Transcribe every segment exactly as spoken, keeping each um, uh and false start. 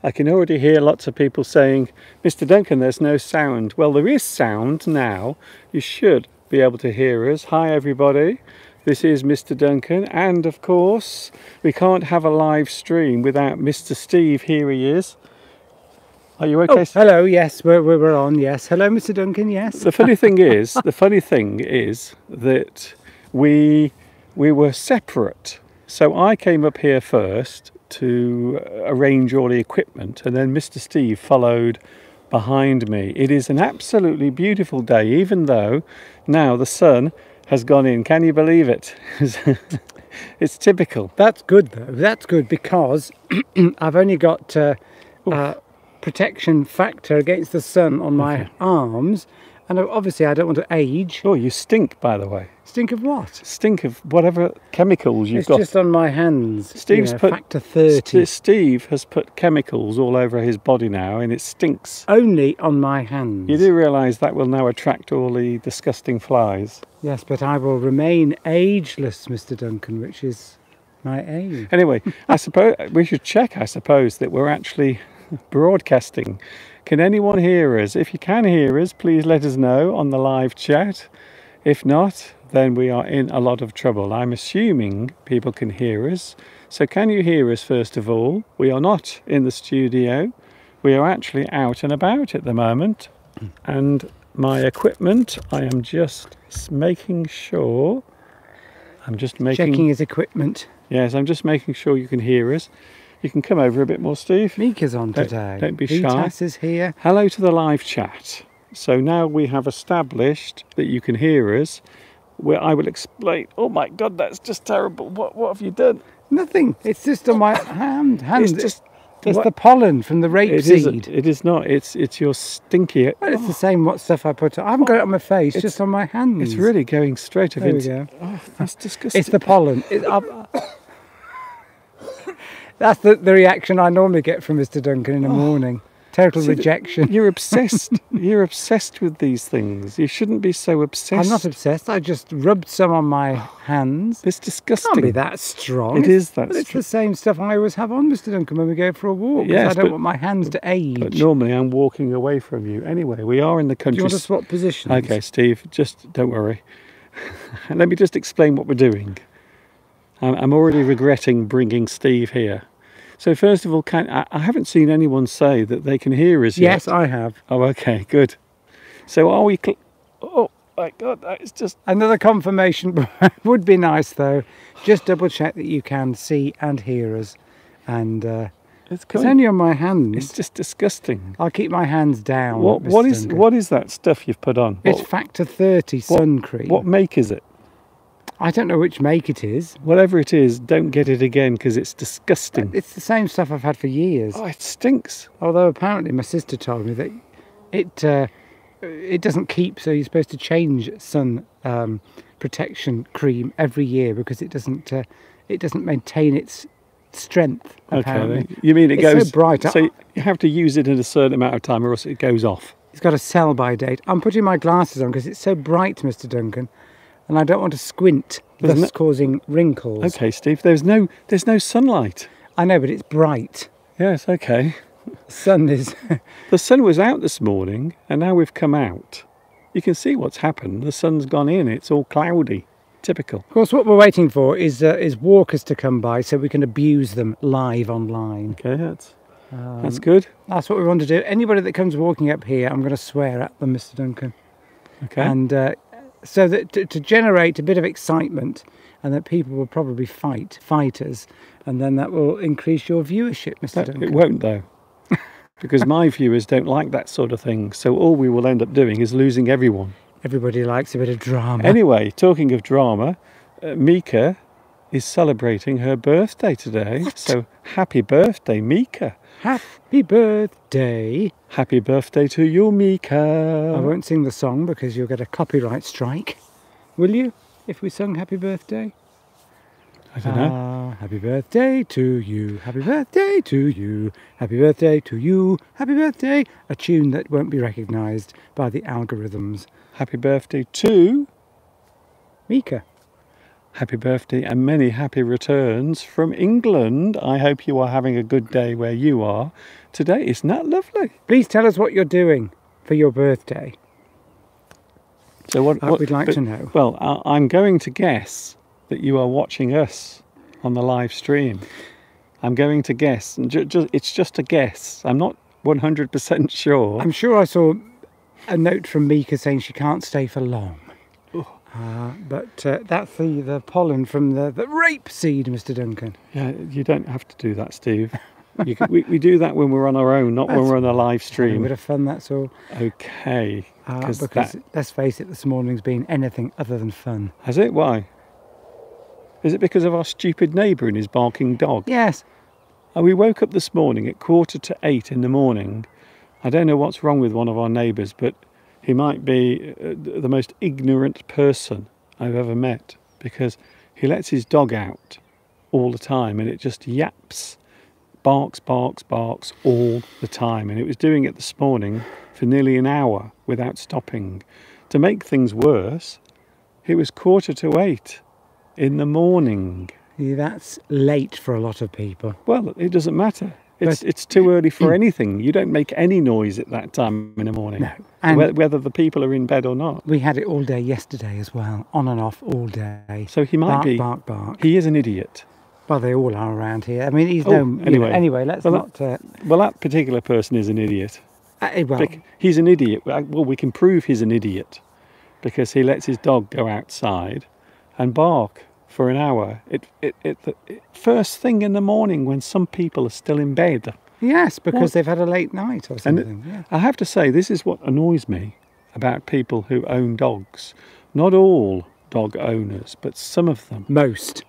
I can already hear lots of people saying, Mister Duncan, there's no sound. Well, there is sound now. You should be able to hear us. Hi, everybody. This is Mister Duncan. And, of course, we can't have a live stream without Mister Steve. Here he is. Are you okay? Oh, hello, yes, we're, we're on, yes. Hello, Mister Duncan, yes. The funny thing is, the funny thing is that we, we were separate. So I came up here first to arrange all the equipment, and then Mister Steve followed behind me. It is an absolutely beautiful day, even though now the sun has gone in. Can you believe it? It's typical. That's good, though. That's good, because I've only got uh, uh, protection factor against the sun on my okay. arms, and obviously I don't want to age. Oh, you stink, by the way. Stink of what? Stink of whatever chemicals you've it's got. It's just on my hands. Steve's you know, put factor thirty. St Steve has put chemicals all over his body now, and it stinks. Only on my hands. You do realise that will now attract all the disgusting flies. Yes, but I will remain ageless, Mister Duncan, which is my aim. Anyway, I suppose we should check, I suppose, that we're actually broadcasting. Can anyone hear us? If you can hear us, please let us know on the live chat. If not, then we are in a lot of trouble. I'm assuming people can hear us. So can you hear us first of all? We are not in the studio. We are actually out and about at the moment. And my equipment, I am just making sure. I'm just making... Checking his equipment. Yes, I'm just making sure you can hear us. You can come over a bit more, Steve. Mika's on don't, today. Don't be shy. Vitas is here. Hello to the live chat. So now we have established that you can hear us, where I will explain. Oh my God, that's just terrible. What what have you done? Nothing. It's just on my hand. hand. It's just it's what? the pollen from the rapeseed. It, it is not. It's it's your stinky. Well, it's oh. the same what stuff I put on. I haven't got it on my face, it's, just on my hands. It's really going straight there into. We go. Oh, that's disgusting. It's the pollen. It, that's the, the reaction I normally get from Mister Duncan in the oh. morning. Total rejection. You're obsessed. You're obsessed with these things. You shouldn't be so obsessed. I'm not obsessed. I just rubbed some on my hands. It's disgusting. Can't be that strong. It is that but it's strong. the same stuff I always have on, Mister Duncan, when we go for a walk. Yes, I don't but, want my hands to age. But normally I'm walking away from you. Anyway, we are in the country. Do you want to swap positions? Okay, Steve, just don't worry. Let me just explain what we're doing. I'm, I'm already regretting bringing Steve here. So first of all, can, I, I haven't seen anyone say that they can hear us yet. Yes, I have. Oh, okay, good. So are we... Oh, my God, that is just... Another confirmation would be nice, though. Just double check that you can see and hear us. And uh, it's, it's only on my hands. It's just disgusting. I'll keep my hands down. What, what, is, what is that stuff you've put on? It's what, factor thirty sun cream. What make is it? I don't know which make it is. Whatever it is, don't get it again because it's disgusting. It's the same stuff I've had for years. Oh, it stinks. Although apparently my sister told me that it uh, it doesn't keep, so you're supposed to change sun um, protection cream every year because it doesn't uh, it doesn't maintain its strength. Apparently. Okay, you mean it it's goes so bright? So you have to use it in a certain amount of time, or else it goes off. It's got a sell-by date. I'm putting my glasses on because it's so bright, Mister Duncan. And I don't want to squint, thus no, causing wrinkles. Okay, Steve, there's no there's no sunlight. I know, but it's bright. Yes, okay. The sun is... The sun was out this morning, and now we've come out. You can see what's happened. The sun's gone in. It's all cloudy. Typical. Of course, what we're waiting for is uh, is walkers to come by so we can abuse them live online. Okay, that's, um, that's good. That's what we want to do. Anybody that comes walking up here, I'm going to swear at them, Mister Duncan. Okay. And... Uh, So that to, to generate a bit of excitement, and that people will probably fight fighters, and then that will increase your viewership, Mister Duncan. It won't, though, because my viewers don't like that sort of thing. So all we will end up doing is losing everyone. Everybody likes a bit of drama. Anyway, talking of drama, uh, Mika is celebrating her birthday today. What? So happy birthday, Mika. Happy birthday. Happy birthday to you, Mika. I won't sing the song because you'll get a copyright strike. Will you, if we sung happy birthday? I don't know. Ah, happy birthday to you. Happy birthday to you. Happy birthday to you. Happy birthday. A tune that won't be recognised by the algorithms. Happy birthday to... Mika. happy birthday and many happy returns from England. I hope you are having a good day where you are today. Isn't that lovely? Please tell us what you're doing for your birthday. So what, Uh, what we'd like but- to know. Well, I- I'm going to guess that you are watching us on the live stream. I'm going to guess, and ju- ju- it's just a guess. I'm not one hundred percent sure. I'm sure I saw a note from Mika saying she can't stay for long. Uh, but uh, that's the, the pollen from the, the rape seed, Mister Duncan. Yeah, you don't have to do that, Steve. You can, we, we do that when we're on our own, not when That's we're on a live Having a stream. bit of fun, that's all. Okay. Uh, 'cause because that, let's face it, this morning's been anything other than fun. has it? Why? Is it because of our stupid neighbour and his barking dog? Yes. Uh, We woke up this morning at quarter to eight in the morning. I don't know what's wrong with one of our neighbours, but he might be uh, the most ignorant person I've ever met, because he lets his dog out all the time and it just yaps, barks, barks, barks all the time. And it was doing it this morning for nearly an hour without stopping. To make things worse, it was quarter to eight in the morning. Yeah, that's late for a lot of people. Well, it doesn't matter. It's But- it's too early for anything. You don't make any noise at that time in the morning, No. And whe- whether the people are in bed or not. we had it all day yesterday as well, on and off all day. So he might bark, be. bark, bark. He is an idiot. Well, they all are around here. I mean, he's Oh, no. you know, anyway. anyway, let's Well, not. Uh, Well, that particular person is an idiot. uh, well, Bec- He's an idiot. Well, we can prove he's an idiot because he lets his dog go outside and bark for an hour. It, it, it, it first thing in the morning when some people are still in bed. yes, because What? they've had a late night or And it- something. yeah. I have to say, this is what annoys me about people who own dogs. Not all dog owners, but some of them. Most.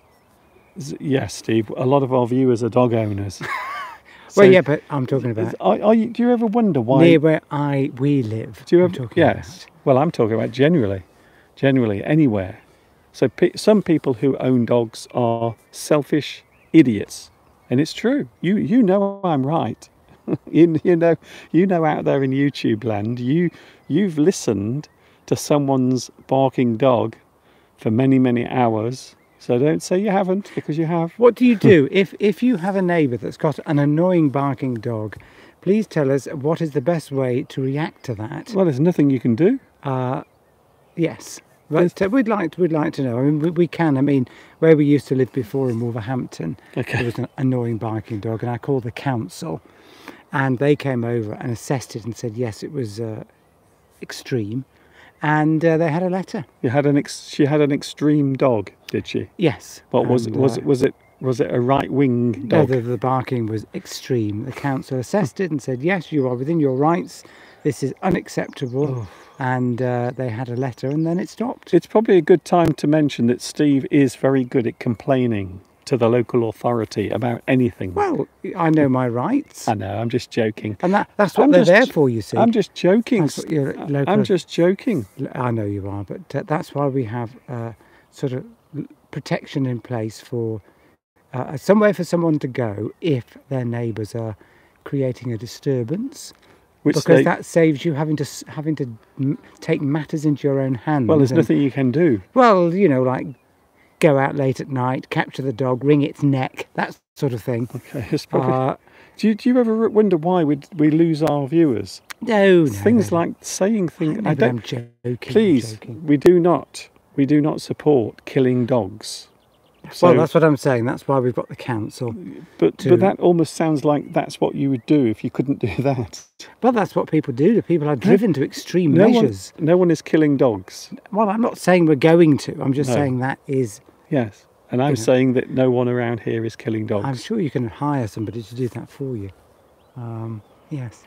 Z- Yes, Steve, a lot of our viewers are dog owners. Well, So, yeah, but I'm talking about Are, are you, do you ever wonder why? near where I we live. do you I'm ever? talking Yes. Well, I'm talking about generally, generally anywhere. So pe- some people who own dogs are selfish idiots, and it's true. You you know I'm right. you, you know you know out there in YouTube land, you you've listened to someone's barking dog for many many hours. So don't say you haven't, because you have. What do you do if if you have a neighbour that's got an annoying barking dog? Please tell us what is the best way to react to that. Well, there's nothing you can do. Uh, yes, but uh, we'd like to, we'd like to know. I mean, we, we can. I mean, where we used to live before in Wolverhampton, Okay. there was an annoying barking dog, and I called the council, and they came over and assessed it and said yes, it was uh, extreme, and uh, they had a letter. You had an ex- she had an extreme dog, did she? Yes. What was it? and, Was uh, it? Was it? Was it a right wing No, dog? the, the barking was extreme. The council assessed it and said, yes, you are within your rights. This is unacceptable. Oh. And uh, they had a letter and then it stopped. It's probably a good time to mention that Steve is very good at complaining to the local authority about anything. Well, I know my rights. I know, I'm just joking. And that, that's what I'm they're just- there for, you see. I'm just joking. That's what your local- I'm just joking. I know you are, but uh, that's why we have uh, sort of l- protection in place for uh, somewhere for someone to go if their neighbours are creating a disturbance. Which Because they, that saves you having to s- having to m- take matters into your own hands. well, there's and- nothing you can do. Well, you know, like go out late at night, capture the dog, wring its neck, that sort of thing. Okay, it's probably, Uh, do, you, do you ever wonder why we we lose our viewers? no, no, Things no, like saying things. no, I but I'm don't. joking. I'm Please, joking. we do not. We do not support killing dogs. So, Well, that's what I'm saying. That's why we've got the council. but to- but that almost sounds like that's what you would do if you couldn't do that. Well, that's what people do. The people are driven to extreme No one, measures. no one is killing dogs. Well, I'm not saying we're going to. I'm just No. saying that is. Yes, and I'm know. saying that no one around here is killing dogs. I'm sure you can hire somebody to do that for you. Um, yes.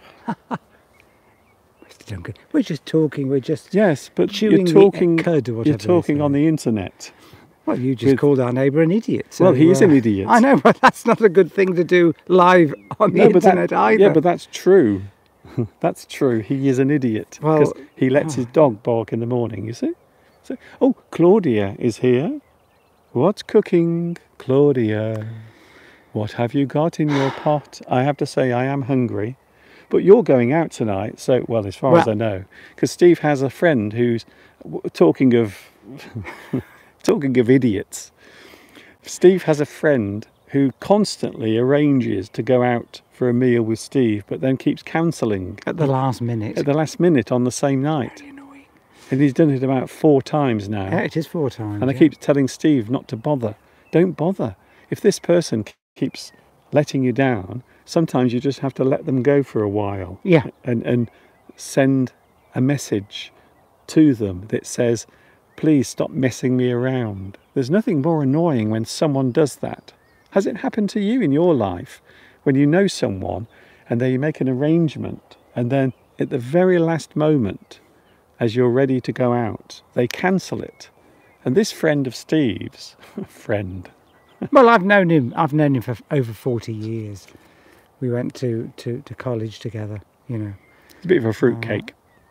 Mister Duncan, we're just talking. We're just. Yes, but chewing you're the talking. cud or whatever You're they talking say. on the internet. Well, you just with- called our neighbour an idiot. So, Well, he is uh, an idiot. I know, but that's not a good thing to do live on the No, but that- internet either. Yeah, but that's true. That's true. He is an idiot because Well, he lets his dog bark in the morning. You see? So, oh, Claudia is here. What's cooking, Claudia? What have you got in your pot? I have to say, I am hungry. But you're going out tonight, so well, as far as Well- I know, because Steve has a friend who's w- talking of talking of idiots. Steve has a friend who constantly arranges to go out for a meal with Steve, but then keeps cancelling At the last minute. at the last minute on the same night. Very annoying. And he's done it about four times now. Yeah, it is four times. and I yeah. keep telling Steve not to bother. Don't bother. If this person keeps letting you down, sometimes you just have to let them go for a while. Yeah. And, and send a message to them that says, please stop messing me around. There's nothing more annoying when someone does that. Has it happened to you in your life when you know someone and they make an arrangement and then at the very last moment, as you're ready to go out, they cancel it? And this friend of Steve's, friend, Well, I've known him. I've known him for over forty years. We went to, to, to college together, you know. it's a bit of a fruitcake.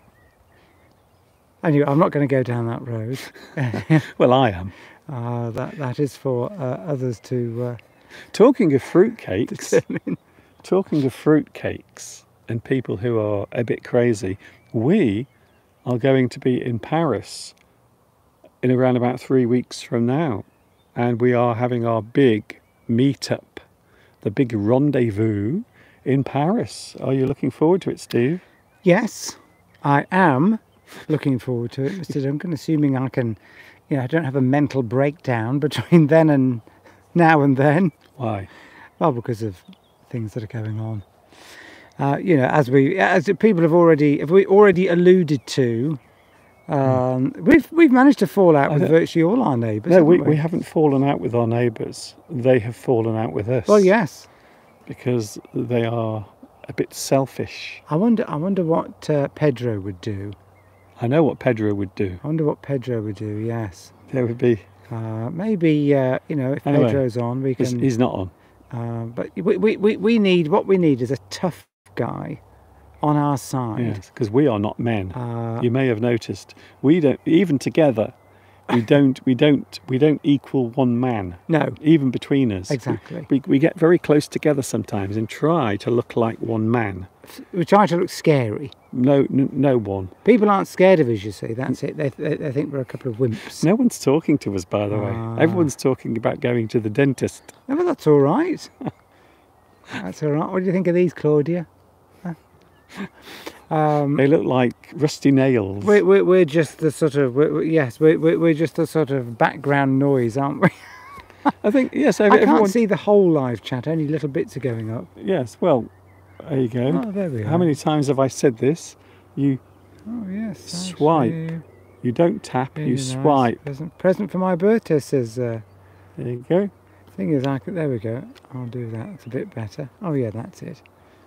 Anyway, I'm not going to go down that road. Well, I am. uh, that that is for uh, others to uh, Talking of fruitcakes, determine. talking of fruitcakes and people who are a bit crazy, we are going to be in Paris in around about three weeks from now. And we are having our big meet-up, the big rendezvous in Paris. Are you looking forward to it, Steve? Yes, I am looking forward to it, Mister Duncan, assuming I can, you know, I don't have a mental breakdown between then and now and then. Why? Well, because of things that are going on. Uh, you know, as we, as people have already, have we already alluded to, um, we've we've managed to fall out I with don't- virtually all our neighbours. No, haven't we, we? we haven't fallen out with our neighbours. They have fallen out with us. Well, yes. Because they are a bit selfish. I wonder. I wonder what uh, Pedro would do. I know what Pedro would do. I wonder what Pedro would do. Yes. There would be... Uh, maybe uh, you know, if Anyway, Pedro's on, we He's, can. he's not on. Uh, but we, we we we need what we need is a tough guy on our side. Yes, because we are not men. Uh, You may have noticed we don't even together. We don't. We don't. We don't equal one man. no, Even between us. exactly. We we get very close together sometimes and try to look like one man. We try to look scary. No, n- no one. People aren't scared of us, you see. That's it. They, they, they think we're a couple of wimps. No one's talking to us, by the way. Ah. Everyone's talking about going to the dentist. No, but that's all right. That's all right. What do you think of these, Claudia? Huh? Um, They look like rusty nails. we're, we're, we're just the sort of, we're, we're- yes, we're, we're we're just the sort of background noise, aren't we? I think yes. I Everyone. can't see the whole live chat, only little bits are going up. Yes. Well, there you go. Oh, there we are. How many times have I said this? You Oh, yes. Swipe. actually, you don't tap. really You nice. swipe. Present, present for my birthday, says, uh, There you go. thing is, I could, there we go. I'll do that. It's a bit better. Oh, yeah, that's it.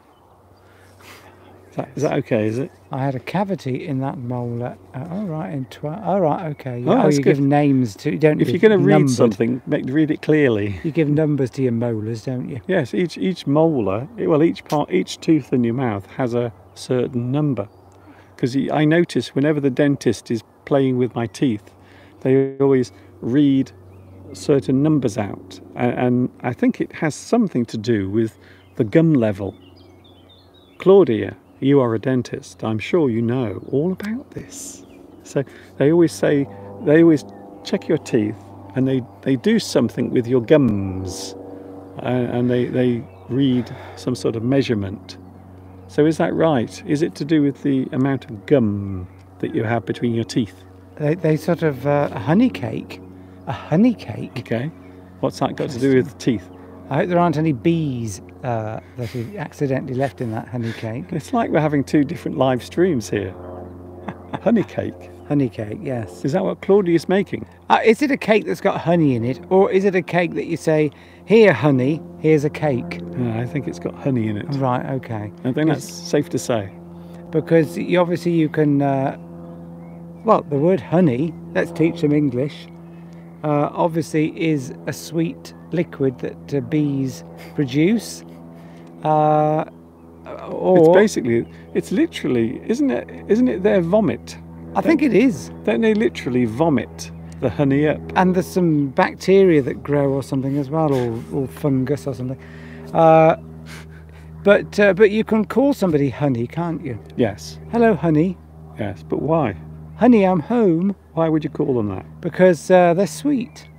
Is that, is that okay? Is it? I had a cavity in that molar. Uh, all right, in twelve. All right, okay. Oh, Oh, that's you good. give names to. You don't. If give you're going to read numbered. something, make read it clearly. You give numbers to your molars, don't you? Yes. Each each molar, well, each part, each tooth in your mouth has a certain number. Because I notice whenever the dentist is playing with my teeth, they always read certain numbers out, and, and I think it has something to do with the gum level. Claudia, you are a dentist. I'm sure you know all about this. So they always say, they always check your teeth, and they, they do something with your gums, and, and they, they read some sort of measurement. So is that right? Is it to do with the amount of gum that you have between your teeth? They, they sort of uh, a honey cake. A honey cake. Okay. What's that got to do with teeth? I hope there aren't any bees uh, that are accidentally left in that honey cake. It's like we're having two different live streams here. Honey cake. Honey cake, yes. Is that what Claudia's making? Uh, is it a cake that's got honey in it, or is it a cake that you say, "Here, honey, here's a cake"? No, I think it's got honey in it. Right, okay. I think that's safe to say. Because you, obviously you can. Uh, well, the word honey. Let's teach them English. Uh, obviously, is a sweet liquid that uh, bees produce. Uh, or It's basically, it's literally, isn't it? Isn't it their vomit? I think it is. Don't they literally vomit the honey up? And there's some bacteria that grow or something as well, or, or fungus or something. Uh, but uh, but you can call somebody honey, can't you? Yes, Hello, honey. yes. But why? Honey, I'm home, Why would you call them that? because uh, they're sweet.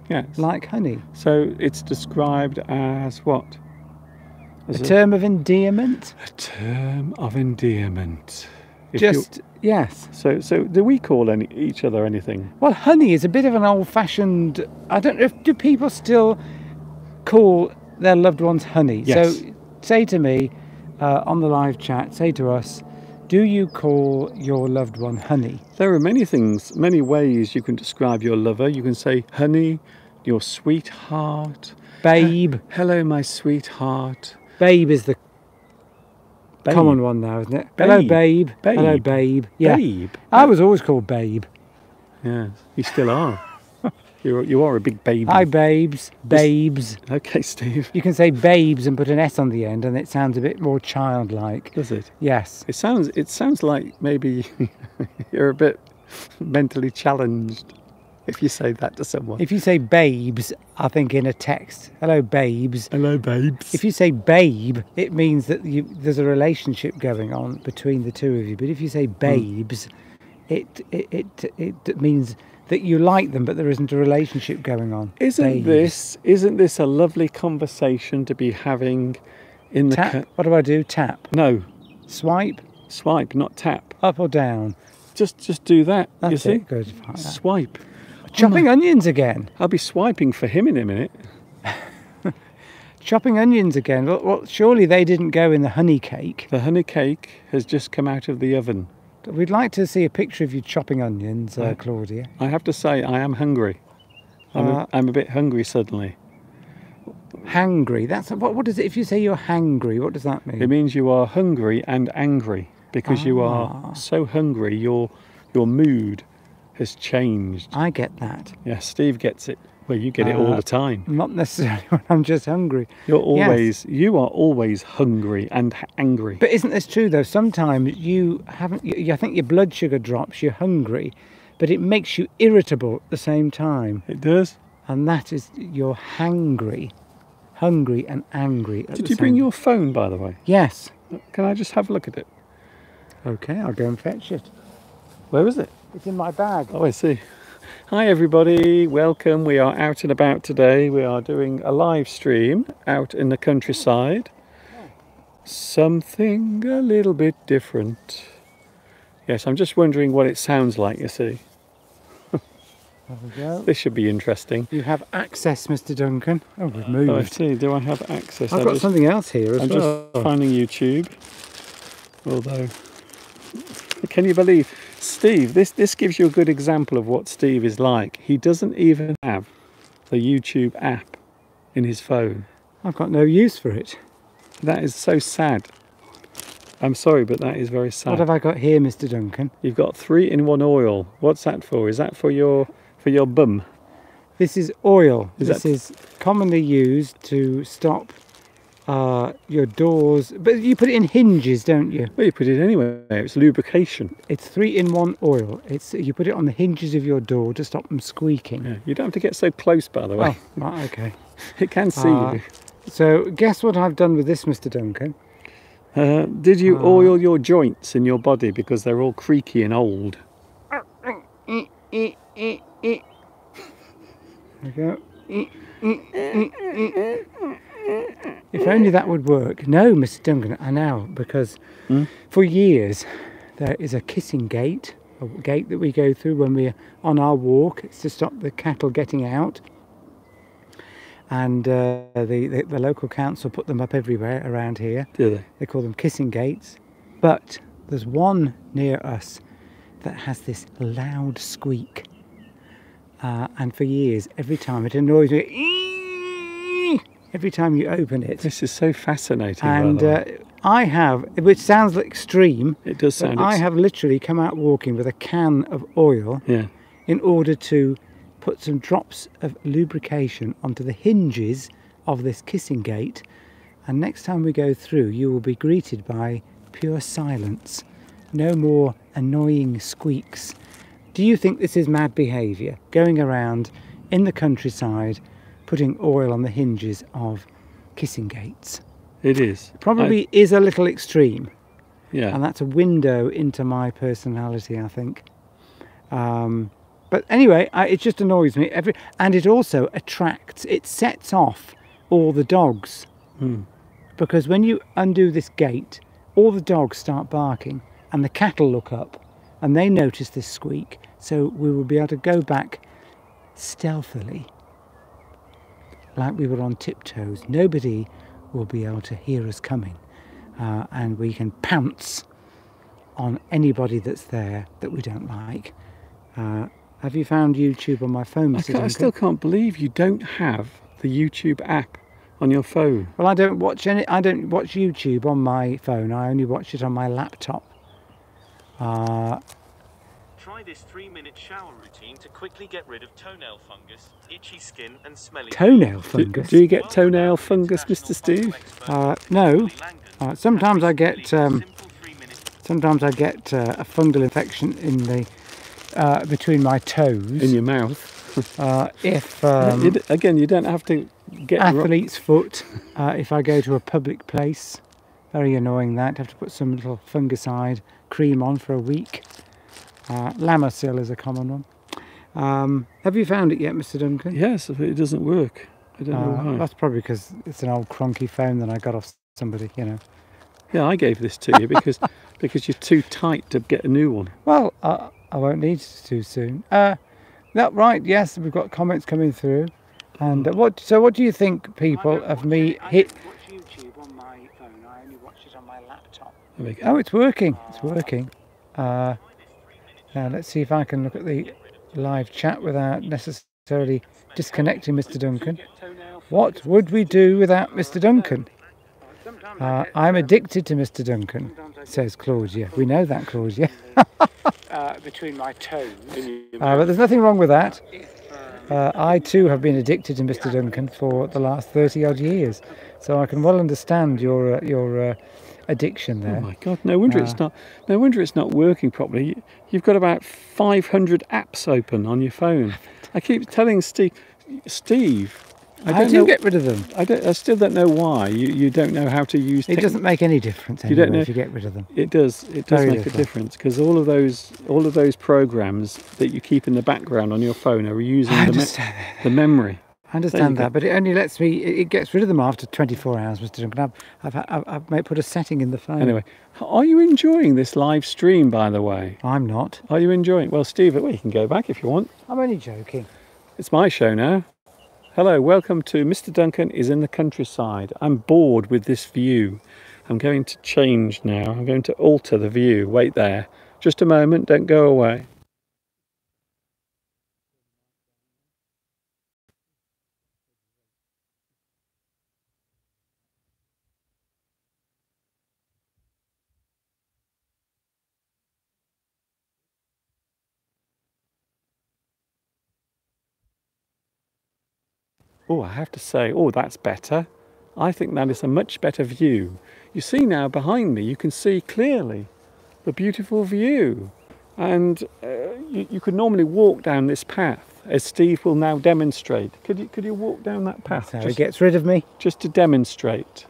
Yes. like honey. So it's described as what? As A term of endearment. a term of endearment. If you- Just yes. so so do we call any, each other anything? Well, honey is a bit of an old-fashioned. I don't know if do people still call their loved ones honey. Yes. So say to me uh, on the live chat. Say to us, do you call your loved one honey? There are many things, many ways you can describe your lover. You can say honey, your sweetheart, Babe. hello my sweetheart. Babe is the Babe. common one now, isn't it? Hello, babe. Babe. Hello, babe. Yeah. Babe. I was always called babe. Yes, you still are. You're, you are a big baby. Hi, babes. Babes. Okay, Steve. You can say babes and put an S on the end, and it sounds a bit more childlike. Does it? Yes. It sounds. It sounds like maybe you're a bit mentally challenged if you say that to someone. If you say babes, I think in a text, hello, babes. Hello, babes. If you say babe, it means that you, there's a relationship going on between the two of you. But if you say babes, mm. it, it it it means that you like them, but there isn't a relationship going on. Isn't babes. this isn't this a lovely conversation to be having in the tap? ca- What do I do? Tap. No, Swipe. swipe, not tap. Up or down. Just just do that. That's you see? it. Good. Like that. Swipe. Chopping Oh onions again. I'll be swiping for him in a minute. Chopping onions again. Well, well, surely they didn't go in the honey cake. The honey cake has just come out of the oven. We'd like to see a picture of you chopping onions, uh, Right. Claudia. I have to say, I am hungry. I'm, Uh, a, I'm a bit hungry suddenly. Hangry. That's what. What is it? If you say you're hangry, what does that mean? It means you are hungry and angry because you Ah. are so hungry. Your your mood has changed. I get that. Yeah, Steve gets it. Well, you get it all Uh, the time. Not necessarily when I'm just hungry. You're always you are always hungry and h- angry. But isn't this true though? Sometimes you haven't. You, I think your blood sugar drops. You're hungry, but it makes you irritable at the same time, It does. and that is you're hangry, hungry and angry. At Did the you bring same- your phone, by the way? Yes. Can I just have a look at it? Okay, I'll go and fetch it. Where is it? It's in my bag. Oh, I see. Hi everybody, welcome. We are out and about today. We are doing a live stream out in the countryside. Something a little bit different. Yes, I'm just wondering what it sounds like, you see. There we go. This should be interesting. You have access, Mister Duncan. Oh, we've Oh, I moved. see. Do I have access? I've I'm got just, something else here as I'm well. just finding YouTube. Although, can you believe, Steve, this, this gives you a good example of what Steve is like. He doesn't even have the YouTube app in his phone. I've got no use for it. That is so sad. I'm sorry, but that is very What sad. have I got here, Mister Duncan? You've got three in one oil. What's that for? Is that for your for your bum? This is oil. Is this that- is commonly used to stop uh, your doors. But you put it in hinges, don't you? Well, you put it anywhere. It's lubrication. It's three in one oil. It's you put it on the hinges of your door to stop them squeaking. Yeah. You don't have to get so close, by the way. Oh, right, okay. It can see Uh, you. So guess what I've done with this, Mister Duncan? Uh, did you uh, oil your joints in your body because they're all creaky and old? There we go. If only that would work. No, Mister Duncan, I know, because Hmm? for years there is a kissing gate, a gate that we go through when we're on our walk. It's to stop the cattle getting out. And uh, the, the, the local council put them up everywhere around here. Do they? They call them kissing gates. But there's one near us that has this loud squeak. Uh, and for years, every time it annoys me. Every time you open it. This is so fascinating. by And the way. uh, I have, which sounds like extreme, it does but sound. I ex- have literally come out walking with a can of oil Yeah. in order to put some drops of lubrication onto the hinges of this kissing gate, and next time we go through you will be greeted by pure silence. No more annoying squeaks. Do you think this is mad behaviour? Going around in the countryside putting oil on the hinges of kissing gates? It is. Probably I- is a little extreme, yeah. and that's a window into my personality, I think. Um, but anyway, I, it just annoys me. Every and it also attracts. It sets off all the dogs Hmm. because when you undo this gate, all the dogs start barking, and the cattle look up, and they notice this squeak. So we will be able to go back stealthily, like we were on tiptoes. Nobody will be able to hear us coming, uh, and we can pounce on anybody that's there that we don't like. Uh, have you found YouTube on my phone, I, Mister can't- I Duncan? still can't believe you don't have the YouTube app on your phone. Well, I don't watch any. I don't watch YouTube on my phone. I only watch it on my laptop. Uh, Try this three-minute shower routine to quickly get rid of toenail fungus, itchy skin, and smelly. toenail Do, fungus. do you get toenail fungus, Mister Steve? Uh, no. Uh, sometimes I get. Um, sometimes I get uh, a fungal infection in the uh, between my toes. In your mouth? uh, if You um, d- again, you don't have to get... ro- athlete's foot. Uh, if I go to a public place, very annoying that. Have to put some little fungicide cream on for a week. Uh, Lamasil is a common one. Um, have you found it yet, Mister Duncan? Yes, but it doesn't work. I don't know Uh, why. that's probably because it's an old cronky phone that I got off somebody, you know. Yeah, I gave this to you because because you're too tight to get a new one. Well, uh, I won't need it too soon. Uh, that right? Yes, we've got comments coming through. And uh, what? So, what do you think, people, of me hit? I don't watch YouTube on my phone. I only watch it on my laptop. There we go. Oh, it's working. It's working. Uh, now let's see if I can look at the live chat without necessarily disconnecting Mister Duncan. What would we do without Mister Duncan? Uh, I'm addicted to Mister Duncan, says Claudia. We know that, Claudia. uh, between my toes. Uh, but there's nothing wrong with that. Uh, I too have been addicted to Mister Duncan for the last thirty odd years, so I can well understand your uh, your uh, addiction there. Oh my God! No wonder it's Uh, not. No wonder it's not working properly. You've got about five hundred apps open on your phone. I keep telling Steve, Steve, I How don't do you know. get rid of them? I don't. I still don't know why you, you don't know how to use. It tech- doesn't make any difference You anyway don't know- if you get rid of them. It does. It does Very make a little. difference because all of those all of those programs that you keep in the background on your phone are using I the, me- understand, the memory. I understand go. that, but it only lets me. It, it gets rid of them after twenty-four hours, Mister Duncan. I've, I've, I've, I've made, put a setting in the phone. Anyway, are you enjoying this live stream? By the way, I'm not. are you enjoying? Well, Steve, well, you can go back if you want. I'm only joking. It's my show now. Hello, welcome to Mister Duncan is in the countryside. I'm bored with this view. I'm going to change now. I'm going to alter the view. Wait there. Just a moment, don't go away. Oh, I have to say, oh, that's better. I think that is a much better view. You see now behind me, you can see clearly the beautiful view. And uh, you, you could normally walk down this path, as Steve will now demonstrate. Could you, could you walk down that path So it just, gets rid of me. just to demonstrate?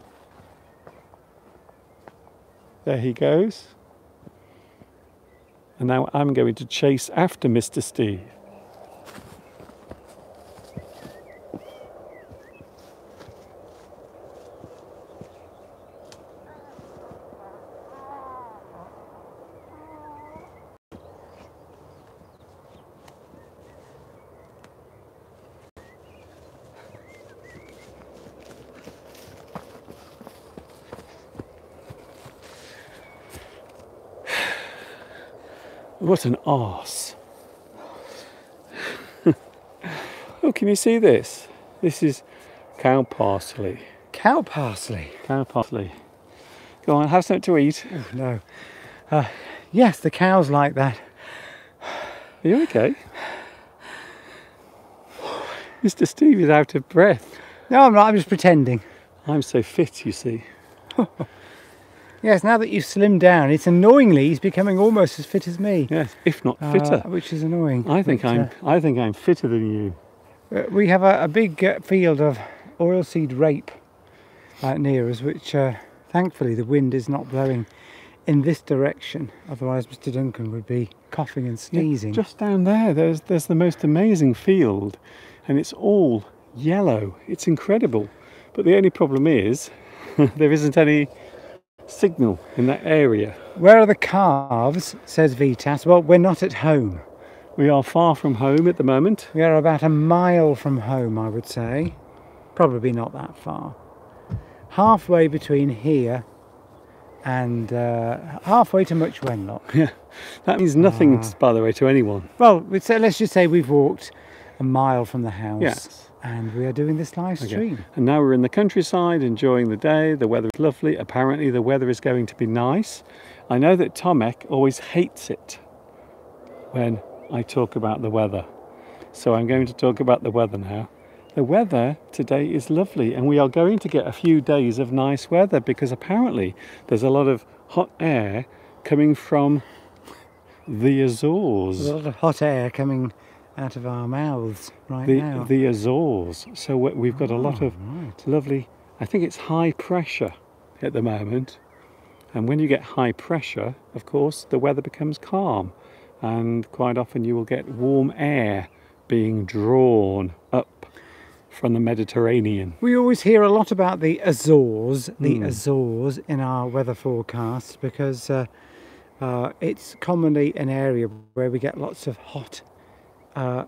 There he goes. And now I'm going to chase after Mister Steve. What an arse. Oh, can you see this? This is cow parsley. Cow parsley. Cow parsley. Go on, have something to eat. Oh, no. Uh, yes, the cows like that. Are you okay? Mister Steve is out of breath. No, I'm not. I'm just pretending. I'm so fit, you see. Yes, now that you've slimmed down, it's annoyingly he's becoming almost as fit as me. Yes, if not Uh, fitter. which is annoying. I think But, I'm. I think I'm fitter than you. uh, we have a, a big uh, field of oilseed rape uh, near us, which uh, thankfully the wind is not blowing in this direction. Otherwise, Mister Duncan would be coughing and sneezing. Yeah, just down there, there's there's the most amazing field, and it's all yellow. It's incredible. But the only problem is there isn't any signal in that area. Where are the calves? Says Vitas. Well, we're not at home. We are far from home at the moment. We are about a mile from home, I would say. Probably not that far. Halfway between here and uh, halfway to Much Wenlock. Yeah, that means nothing, Ah. by the way, to anyone. Well, we'd say, let's just say we've walked a mile from the house. Yes. And we are doing this live Okay. stream. And now we're in the countryside, enjoying the day. The weather is lovely. Apparently the weather is going to be nice. I know that Tomek always hates it when I talk about the weather. So I'm going to talk about the weather now. The weather today is lovely, and we are going to get a few days of nice weather because apparently there's a lot of hot air coming from the Azores. There's a lot of hot air coming out of our mouths right The, now. the Azores. So we- we've got a lot Oh, of right. lovely, I think it's high pressure at the moment. And when you get high pressure, of course, the weather becomes calm. And quite often you will get warm air being drawn up from the Mediterranean. We always hear a lot about the Azores, the Hmm. Azores in our weather forecasts because uh, uh, it's commonly an area where we get lots of hot, uh,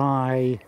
dry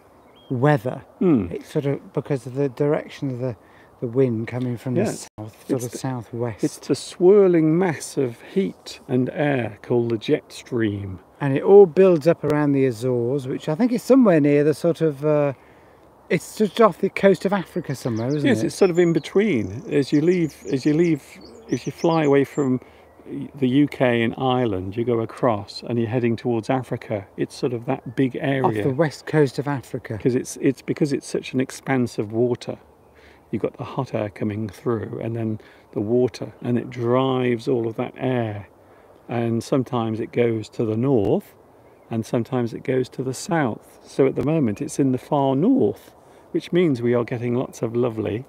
weather. Hmm. It's sort of because of the direction of the, the wind coming from the Yeah, south, sort it's of the- southwest. It's the swirling mass of heat and air called the jet stream. And it all builds up around the Azores, which I think is somewhere near the sort of... Uh, it's just off the coast of Africa somewhere, isn't Yes, it? it's sort of in between. As you leave, as you leave, if you fly away from the U K and Ireland, you go across and you're heading towards Africa. It's sort of that big Off area the west coast of Africa. because it's it's because it's such an expanse of water. You've got the hot air coming through, and then the water, and it drives all of that air. And sometimes it goes to the north, and sometimes it goes to the south. So at the moment, it's in the far north, which means we are getting lots of lovely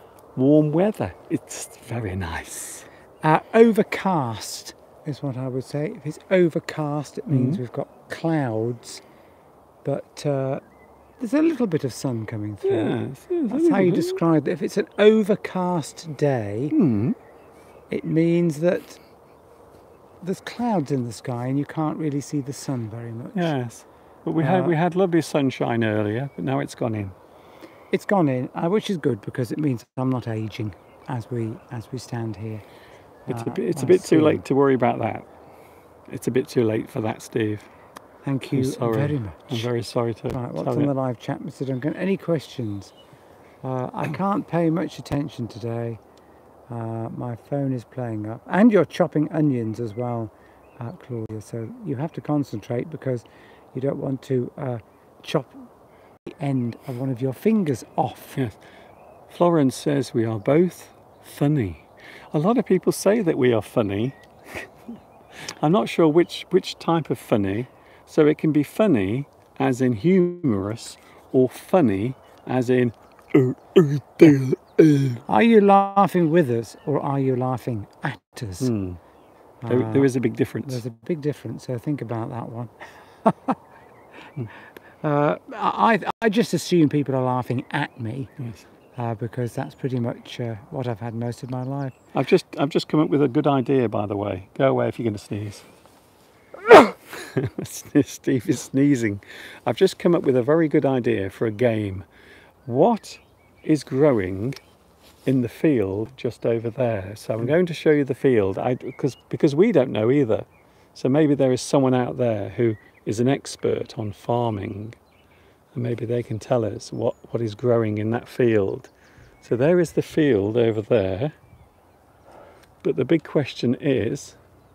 warm weather. It's very nice. Uh, overcast is what I would say. If it's overcast, it means Mhm. we've got clouds, but uh, there's a little bit of sun coming through. Yes, yes, That's how you describe it. If it's an overcast day, Hmm. it means that there's clouds in the sky and you can't really see the sun very much. Yes, but we Uh, had we had lovely sunshine earlier, but now it's gone in. It's gone in, uh, which is good because it means I'm not aging as we as we stand here. It's a Uh, bit it's a I bit too see. late to worry about that. It's a bit too late for that, Steve. Thank I'm you sorry. very much. I'm very sorry to Right, what's tell on you. the live chat, Mister Duncan? Any questions? Uh, I can't pay much attention today. Uh, my phone is playing up. And you're chopping onions as well, uh, Claudia. So you have to concentrate because you don't want to uh, chop the end of one of your fingers off. Yes. Florence says we are both funny. A lot of people say that we are funny. I'm not sure which, which type of funny. So it can be funny as in humorous, or funny as in... "Oh, oh, dear, oh." Are you laughing with us or are you laughing at us? Hmm. There, Uh, there is a big difference. There's a big difference, so think about that one. uh, I, I just assume people are laughing at me Yes. uh, because that's pretty much uh, what I've had most of my life. I've just I've just come up with a good idea, by the way. Go away if you're going to sneeze. Steve is sneezing. I've just come up with a very good idea for a game. What is growing in the field just over there? So I'm going to show you the field I, because, because we don't know either. So maybe there is someone out there who is an expert on farming, and maybe they can tell us what, what is growing in that field. So there is the field over there. But the big question is,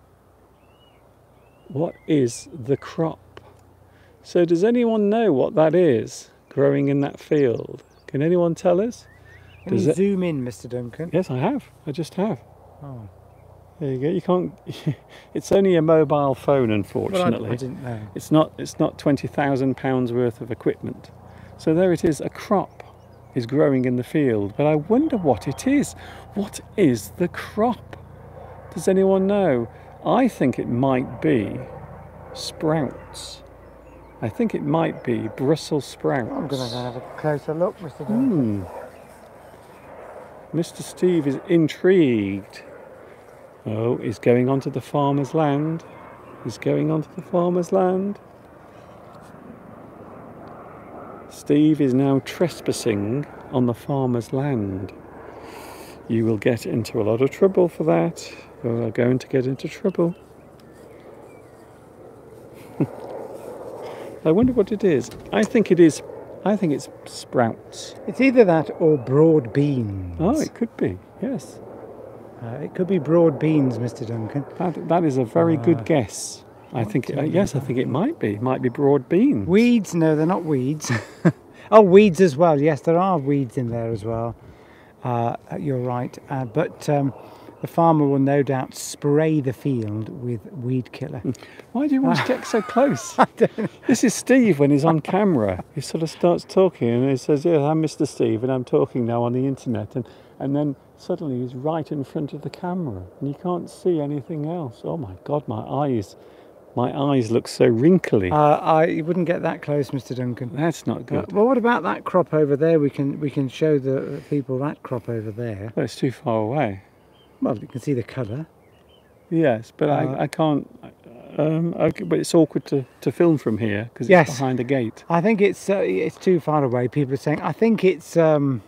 what is the crop? So does anyone know what that is growing in that field? Can anyone tell us? Can Does you it- zoom in, Mister Duncan? Yes, I have. I just have. Oh. There you go. You can't. It's only a mobile phone, Well, I, unfortunately. I didn't know. It's not. It's not twenty thousand pounds worth of equipment. So there it is. A crop is growing in the field, but I wonder what it is. What is the crop? Does anyone know? I think it might be sprouts. I think it might be Brussels sprouts. I'm going to have a closer look, Mister Duncan. Hmm. Mister Steve is intrigued. Oh, he's going onto the farmer's land. He's going onto the farmer's land. Steve is now trespassing on the farmer's land. You will get into a lot of trouble for that. You are going to get into trouble. I wonder what it is. I think it is. I think it's sprouts. It's either that or broad beans. Oh, it could be. Yes. Uh, it could be broad beans, Mister Duncan. That, that is a very Uh, good guess. I think, it, uh, yes, I think it might be. It might be broad beans. Weeds? No, they're not weeds. Oh, weeds as well. Yes, there are weeds in there as well. Uh, you're right. Uh, but um, the farmer will no doubt spray the field with weed killer. Why do you want to get so close? This is Steve when he's on camera. He sort of starts talking and he says, yeah, I'm Mister Steve and I'm talking now on the internet. And, and then suddenly he's right in front of the camera and you can't see anything else. Oh my God, my eyes. My eyes look so wrinkly. Uh, I you wouldn't get that close, Mister Duncan. That's not Uh, good. well, what about that crop over there? We can we can show the people that crop over there. Well, it's too far away. Well, you can see the colour. Yes, but Uh, I, I can't. Um, okay, but it's awkward to, to film from here because it's Yes. behind a gate. I think it's uh, it's too far away. People are saying. I think it's um,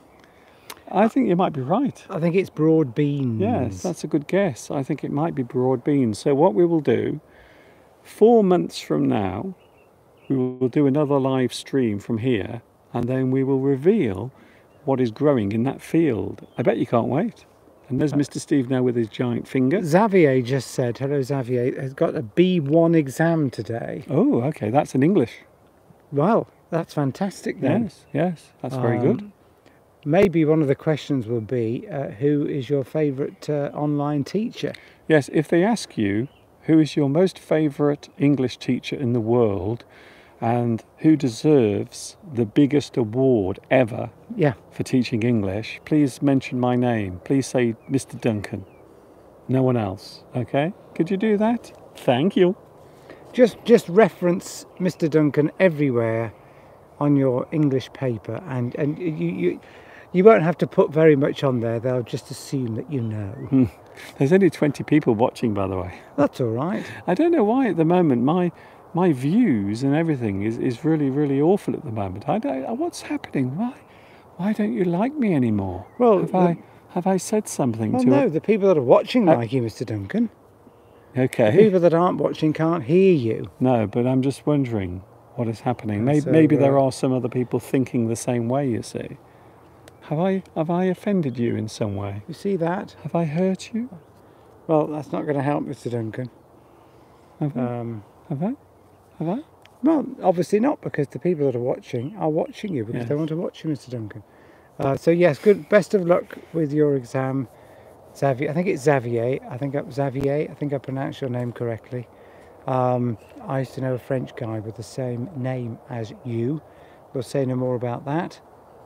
I think you might be right. I think it's broad beans. Yes, that's a good guess. I think it might be broad beans. So what we will do, four months from now, we will do another live stream from here, and then we will reveal what is growing in that field. I bet you can't wait. And there's Mister Steve now with his giant finger. Xavier just said, hello Xavier, has got a B one exam today. Oh, okay, that's in English. Well, that's fantastic then. Yes, yes, that's very Um, good. Maybe one of the questions will be, uh, who is your favourite uh, online teacher? Yes, if they ask you, who is your most favourite English teacher in the world and who deserves the biggest award ever Yeah, for teaching English, please mention my name. Please say Mister Duncan. No one else, okay? Could you do that? Thank you. just just reference Mister Duncan everywhere on your English paper, and and you you you won't have to put very much on there. They'll just assume that you know. There's only twenty people watching, by the way. That's all right. I don't know why at the moment my my views and everything is, is really, really awful at the moment. I don't, what's happening? Why why don't you like me anymore? Well, have the- I have I said something Well, to no, the people that are watching Uh, like you, Mister Duncan. The Okay. people that aren't watching can't hear you. No, but I'm just wondering what is happening. And Maybe, so, maybe there uh, are some other people thinking the same way, you see. Have I have I offended you in some way? You see that? Have I hurt you? Well, that's not going to help, Mister Duncan. Have I? Um, Have I? Have I? well, obviously not, because the people that are watching are watching you because they Yes. want to watch you, Mister Duncan. Uh, so yes, good. Best of luck with your exam, Xavier. I think it's Xavier. I think I, Xavier. I think I pronounced your name correctly. Um, I used to know a French guy with the same name as you. We'll say no more about that.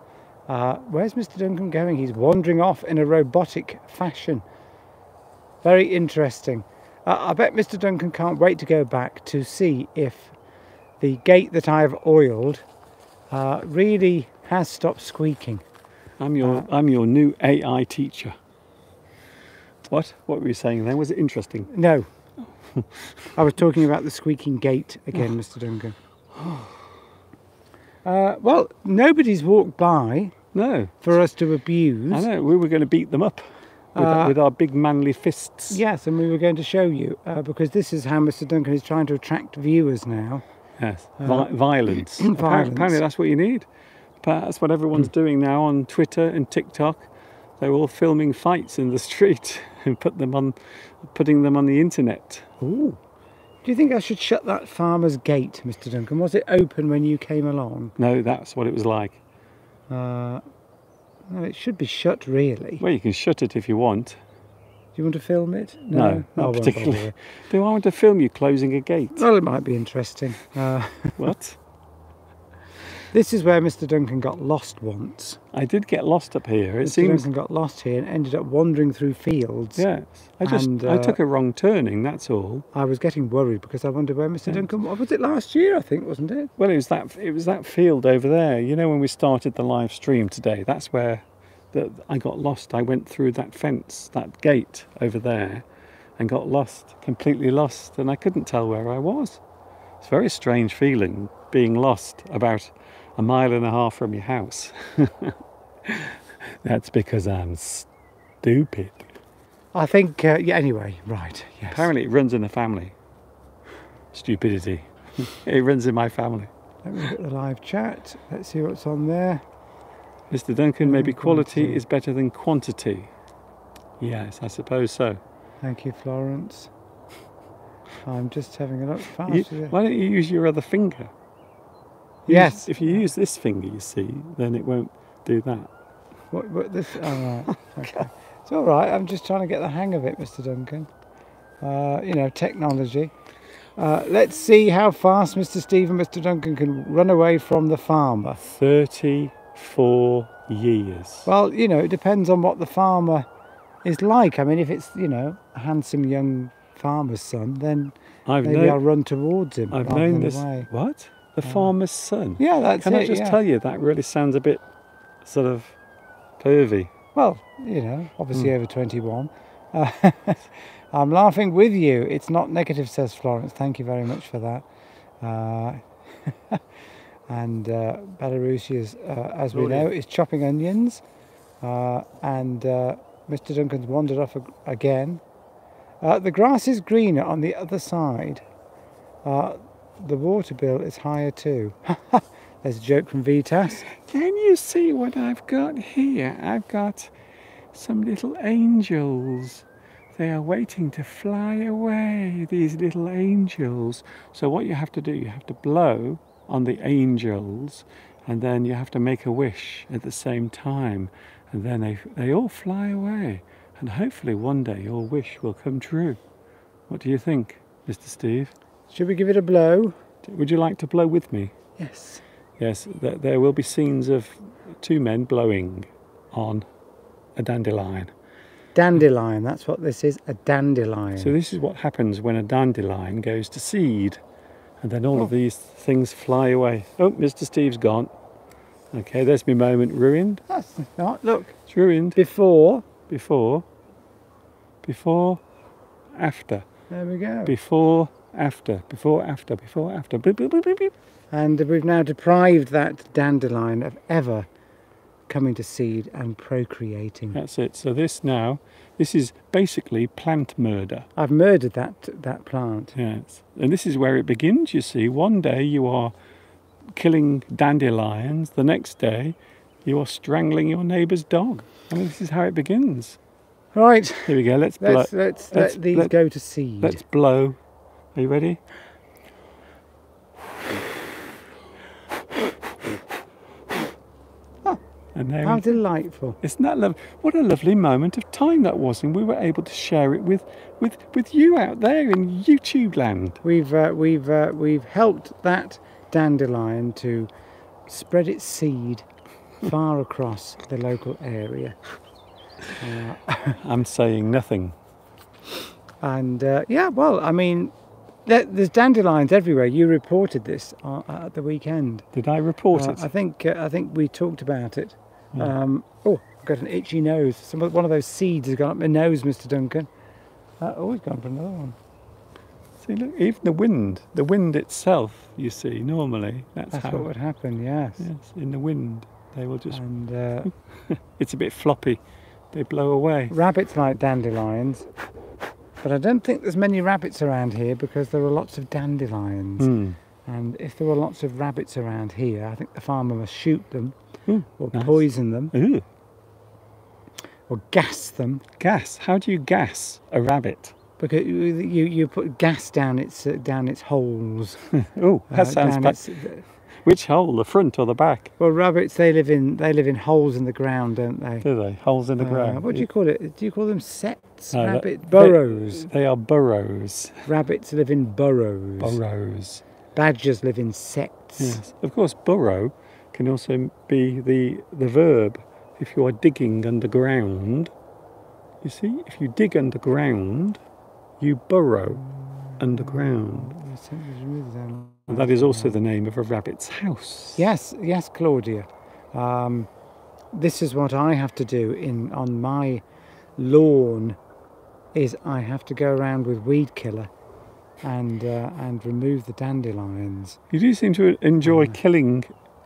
Uh, where's Mister Duncan going? He's wandering off in a robotic fashion. Very interesting. Uh, I bet Mister Duncan can't wait to go back to see if the gate that I've oiled uh, really has stopped squeaking. I'm your I'm your new A I teacher. What? What were you saying then? Was it interesting? No. I was talking about the squeaking gate again, Mister Duncan. Uh, well, nobody's walked by No. for us to abuse. I know. We were going to beat them up with, Uh, with our big manly fists. Yes, and we were going to show you, uh, because this is how Mister Duncan is trying to attract viewers now. Yes. Uh, Vi- violence. Appar- violence. Apparently that's what you need. But that's what everyone's doing now on Twitter and TikTok. They're all filming fights in the street and put them on, putting them on the internet. Ooh. Do you think I should shut that farmer's gate, Mister Duncan? Was it open when you came along? No, that's what it was like. Uh, well, it should be shut, really. Well, you can shut it if you want. Do you want to film it? No, I not won't particularly. bother. Do I want to film you closing a gate? Well, it might be interesting. Uh, What? This is where Mister Duncan got lost once. I did get lost up here. It Mister seems. Duncan got lost here and ended up wandering through fields. Yes. I just And, I uh, took a wrong turning. That's all. I was getting worried because I wondered where Mister Yes. Duncan was. Was it last year, I think, wasn't it? Well, it was that it was that field over there. You know, when we started the live stream today, that's where the, I got lost. I went through that fence, that gate over there, and got lost, completely lost, and I couldn't tell where I was. It's a very strange feeling being lost about a mile and a half from your house. That's because I'm stupid. I think, uh, yeah, anyway, right, yes. Apparently, it runs in the family. Stupidity. It runs in my family. Let me look at the live chat. Let's see what's on there. Mister Duncan, maybe quality Quantity. is better than quantity. Yes, I suppose so. Thank you, Florence. I'm just having a look fast. You- why don't you use your other finger? Use- Yes. If you use this finger, you see, then it won't do that. What, what this? Oh, right. Okay. It's all right. I'm just trying to get the hang of it, Mister Duncan. Uh, you know, technology. Uh, let's see how fast Mister Steve and Mister Duncan can run away from the farmer. thirty-four years. Well, you know, it depends on what the farmer is like. I mean, if it's, you know, a handsome young farmer's son, then I've maybe known, I'll run towards him. I've rather known than this. away. What? The farmer's son? Yeah, that's Can it. I just yeah. tell you, that really sounds a bit sort of pervy. Well, you know, obviously Hmm. over twenty-one. Uh, I'm laughing with you. It's not negative, says Florence. Thank you very much for that. Uh, and uh, Belarusi, is, uh, as we know, is chopping onions. Uh, and uh, Mister Duncan's wandered off ag- again. Uh, the grass is greener on the other side. Uh, the water bill is higher too. There's a joke from Vitas. Can you see what I've got here? I've got some little angels. They are waiting to fly away, these little angels. So what you have to do, you have to blow on the angels, and then you have to make a wish at the same time. And then they, they all fly away. And hopefully one day your wish will come true. What do you think, Mister Steve? Should we give it a blow? Would you like to blow with me? Yes. Yes, th- there will be scenes of two men blowing on a dandelion. Dandelion, that's what this is, a dandelion. So this is what happens when a dandelion goes to seed. And then all of Oh. these things fly away. Oh, Mister Steve's gone. Okay, there's my moment ruined. That's not, look, It's ruined. before, Before, before, after. there we go. Before, after. Before, after. Before, after. Beep, beep, beep, beep, beep. And we've now deprived that dandelion of ever coming to seed and procreating. That's it. So this now, this is basically plant murder. I've murdered that that plant. Yes. And this is where it begins, you see. One day you are killing dandelions. The next day you are strangling your neighbour's dog. I mean, this is how it begins. Right, Here we go. Let's blow. let's, let's, let's- let these let- go to seed. Let's blow. Are you ready? And there How we, delightful. isn't that lovely? What a lovely moment of time that was, and we were able to share it with, with, with you out there in YouTube land. We've, uh, we've, uh, we've helped that dandelion to spread its seed far across the local area. Uh, I'm saying nothing. And uh, yeah, well, I mean, there, there's dandelions everywhere. You reported this uh, at the weekend. Did I report Uh, it? I think uh, I think we talked about it. Yeah. Um, oh, I've got an itchy nose. Some of, one of those seeds has gone up my nose, Mister Duncan. Uh, oh, he's gone for another one. See, look, even the wind, the wind itself, you see, normally, that's, That's how, what would happen. Yes. yes, in the wind, they will just, And uh, it's a bit floppy, they blow away. rabbits like dandelions, but I don't think there's many rabbits around here because there are lots of dandelions. Hmm. And if there were lots of rabbits around here, I think the farmer must shoot them Ooh, or nice. poison them Ooh, or gas them. gas, how do you gas a rabbit? Because you you, you put gas down its uh, down its holes. Oh, that uh, sounds down bad. its- Which hole, the front or the back? well, rabbits they live in they live in holes in the ground, don't they? Do they? Holes in the Uh, ground? what do you call it? Do you call them sets? No, that- Rabbit they- burrows. They are burrows. Rabbits live in burrows. Burrows. Badgers live in sets. Yes. Of course, burrow can also be the, the verb. If you are digging underground, you see, if you dig underground, you burrow underground. And that is also the name of a rabbit's house. Yes, yes, Claudia. Um, this is what I have to do in on my lawn. Is I have to go around with weed killer and uh, and remove the dandelions. You do seem to enjoy Uh, killing.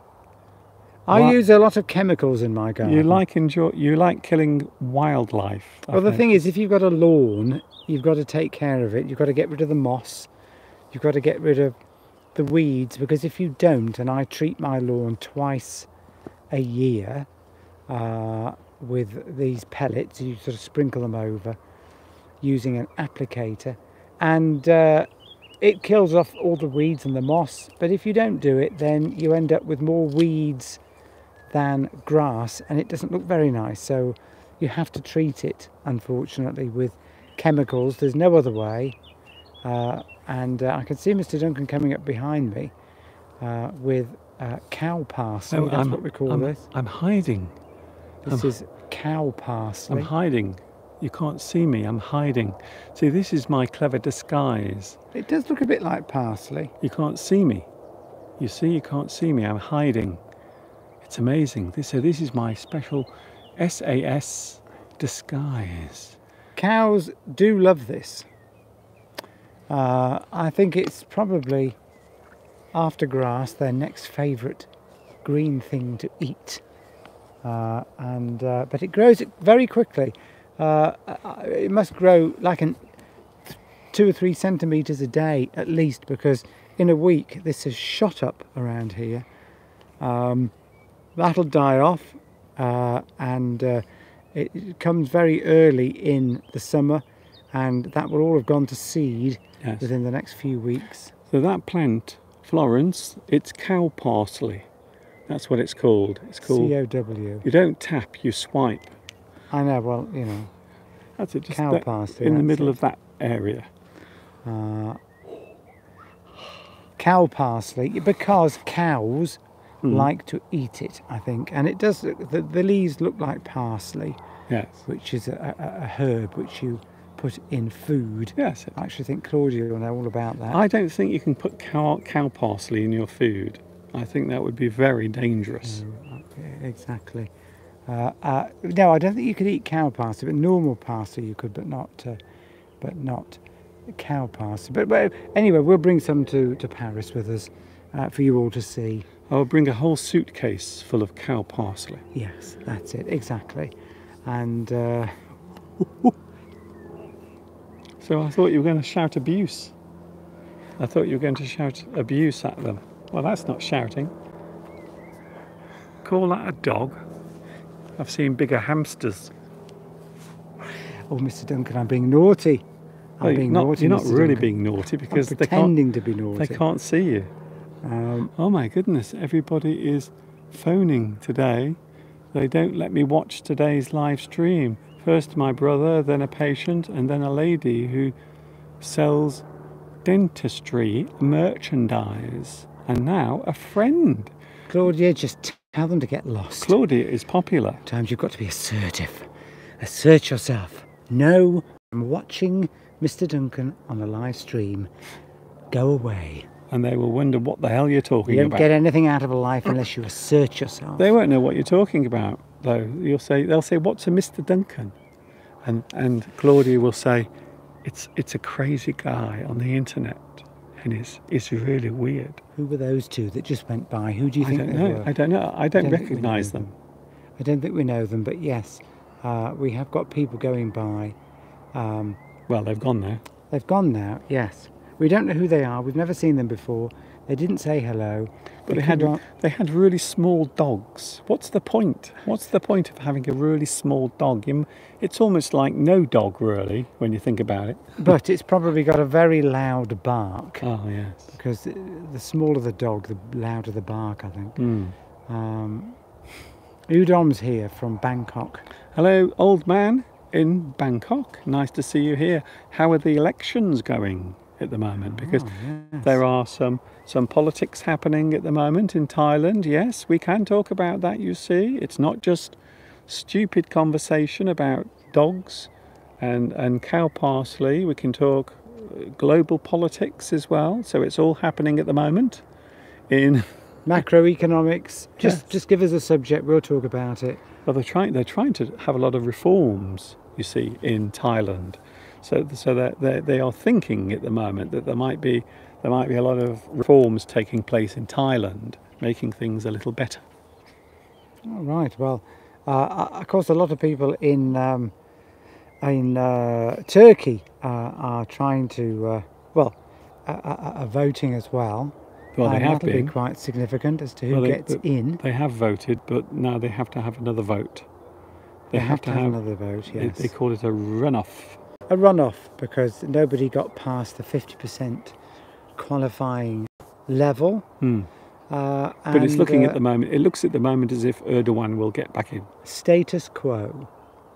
I What? use a lot of chemicals in my garden. You like enjoy. You like killing wildlife. Well, the thing is, if you've got a lawn, you've got to take care of it. You've got to get rid of the moss. You've got to get rid of the weeds, because if you don't, and I treat my lawn twice a year uh, with these pellets, you sort of sprinkle them over using an applicator, and uh, it kills off all the weeds and the moss. But if you don't do it, then you end up with more weeds than grass, and it doesn't look very nice. So you have to treat it, unfortunately, with chemicals. There's no other way. Uh, and uh, I can see Mister Duncan coming up behind me uh, with uh, cow parsley. No, That's I'm, what we call I'm, this. I'm hiding. This I'm, is cow parsley. I'm hiding. You can't see me. I'm hiding. See, this is my clever disguise. It does look a bit like parsley. You can't see me. You see, you can't see me. I'm hiding. It's amazing. This, so this is my special S A S disguise. Cows do love this. Uh, I think it's probably, after grass, their next favourite green thing to eat. Uh, and uh, but it grows very quickly. Uh, it must grow like an two or three centimetres a day at least, because in a week this has shot up around here. Um, that'll die off, uh, and uh, it, it comes very early in the summer, and that will all have gone to seed Yes. within the next few weeks. So that plant, Florence, it's cow parsley. That's what it's called. It's called. C O W. You don't tap, you swipe. I know, well, you know, That's it. Just cow that- parsley. in the that's middle it. of that area. Uh, cow parsley, because cows Mm. like to eat it, I think. And it does, the, the leaves look like parsley, Yes. which is a, a, a herb which you put in food. Yes. I actually think Claudia will know all about that. I don't think you can put cow, cow parsley in your food. I think that would be very dangerous. No, uh, exactly. Uh, uh, no, I don't think you could eat cow parsley, but normal parsley you could, but not, uh, but not cow parsley. But, but anyway, we'll bring some to, to Paris with us uh, for you all to see. I'll bring a whole suitcase full of cow parsley. Yes, that's it, exactly. And uh, So I thought you were going to shout abuse. I thought you were going to shout abuse at them. Well, that's not shouting. Call that a dog? I've seen bigger hamsters. oh, Mister Duncan, I'm being naughty. I'm Well, being not- naughty. you're not Mister really Duncan. being naughty because I'm they can't, pretending to be naughty. they can't see you. Um, Oh my goodness, everybody is phoning today. They don't let me watch today's live stream. First my brother, then a patient, and then a lady who sells dentistry merchandise. And now a friend. Claudia, just tell them to get lost. Claudia is popular. Sometimes you've got to be assertive. Assert yourself. No, I'm watching Mister Duncan on a live stream. Go away. And they will wonder what the hell you're talking You don't about. get anything out of a life unless you assert yourself. They won't know what you're talking about, though. You'll say, they'll say, what's a Mister Duncan? And and Claudia will say, it's it's a crazy guy on the internet, and it's it's really weird. Who were those two that just went by? Who do you I think don't they know. were? I don't know. I don't, don't think we recognise know them. I don't think we know them, but yes, uh, we have got people going by. Um, Well, they've gone now. they've gone now, yes. We don't know who they are. We've never seen them before. They didn't say hello. But they could had not- they had really small dogs. What's the point? What's the point of having a really small dog? You m- It's almost like no dog, really, when you think about it. But it's probably got a very loud bark, Oh yes. because the the smaller the dog, the louder the bark, I think. Mm. Um, Udom's here from Bangkok. Hello, old man in Bangkok. Nice to see you here. How are the elections going? at the moment, because Oh, yes. there are some some politics happening at the moment in Thailand. Yes, we can talk about that, you see. It's not just stupid conversation about dogs and, and cow parsley. We can talk global politics as well. So it's all happening at the moment in... Macroeconomics. Just Yes. just give us a subject, we'll talk about it. Well, they're trying, they're trying to have a lot of reforms, you see, in Thailand. So, so that they, they are thinking at the moment that there might be there might be a lot of reforms taking place in Thailand, making things a little better. All right. Well, uh, of course, a lot of people in um, in uh, Turkey uh, are trying to uh, well uh, are, are voting as well. Well, they and have that'll been. be quite significant as to who Well, they- gets but in. They have voted, but now they have to have another vote. They have to have another vote. They, Yes, they call it a runoff. a runoff because nobody got past the fifty percent qualifying level. Hmm. Uh, But it's and, looking uh, at the moment. It looks at the moment as if Erdogan will get back in. status quo.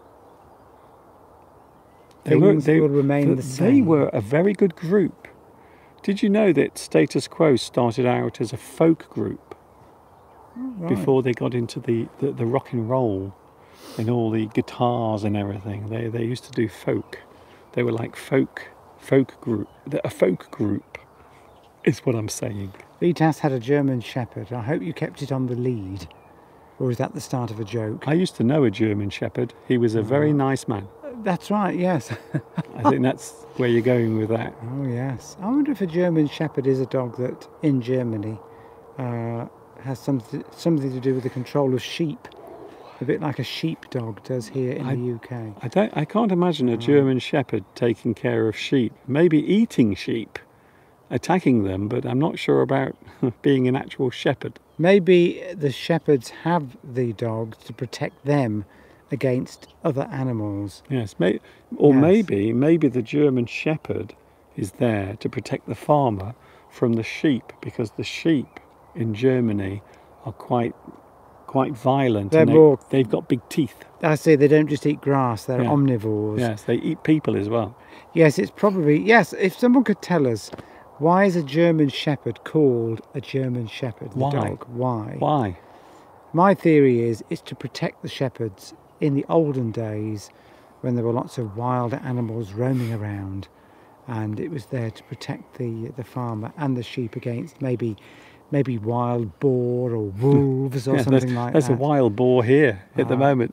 They were, Things they, will remain the they same. were a very good group. Did you know that Status Quo started out as a folk group Right. before they got into the, the, the rock and roll and all the guitars and everything? They they used to do folk. They were like folk folk group. A folk group is what I'm saying. Vitas had a German Shepherd. I hope you kept it on the lead. Or is that the start of a joke? I used to know a German Shepherd. He was a very nice man. That's right, yes. I think that's where you're going with that. Oh, yes. I wonder if a German Shepherd is a dog that, in Germany, uh, has something, something to do with the control of sheep. A bit like a sheepdog does here in I- the U K. I don't. I can't imagine a German Shepherd taking care of sheep. Maybe eating sheep, attacking them, but I'm not sure about being an actual shepherd. Maybe the shepherds have the dogs to protect them against other animals. Yes, may, or Yes. maybe maybe the German Shepherd is there to protect the farmer from the sheep, because the sheep in Germany are quite quite violent. They're and they, more- they've got big teeth. I say they don't just eat grass, they're Yeah. omnivores. Yes, they eat people as well. Yes, it's probably, yes, if someone could tell us, why is a German Shepherd called a German Shepherd, the Why? dog? Why? Why? My theory is it's to protect the shepherds in the olden days when there were lots of wild animals roaming around, and it was there to protect the the farmer and the sheep against maybe maybe wild boar or wolves or Yeah, something there's, like there's that. a wild boar here at the Ah. moment.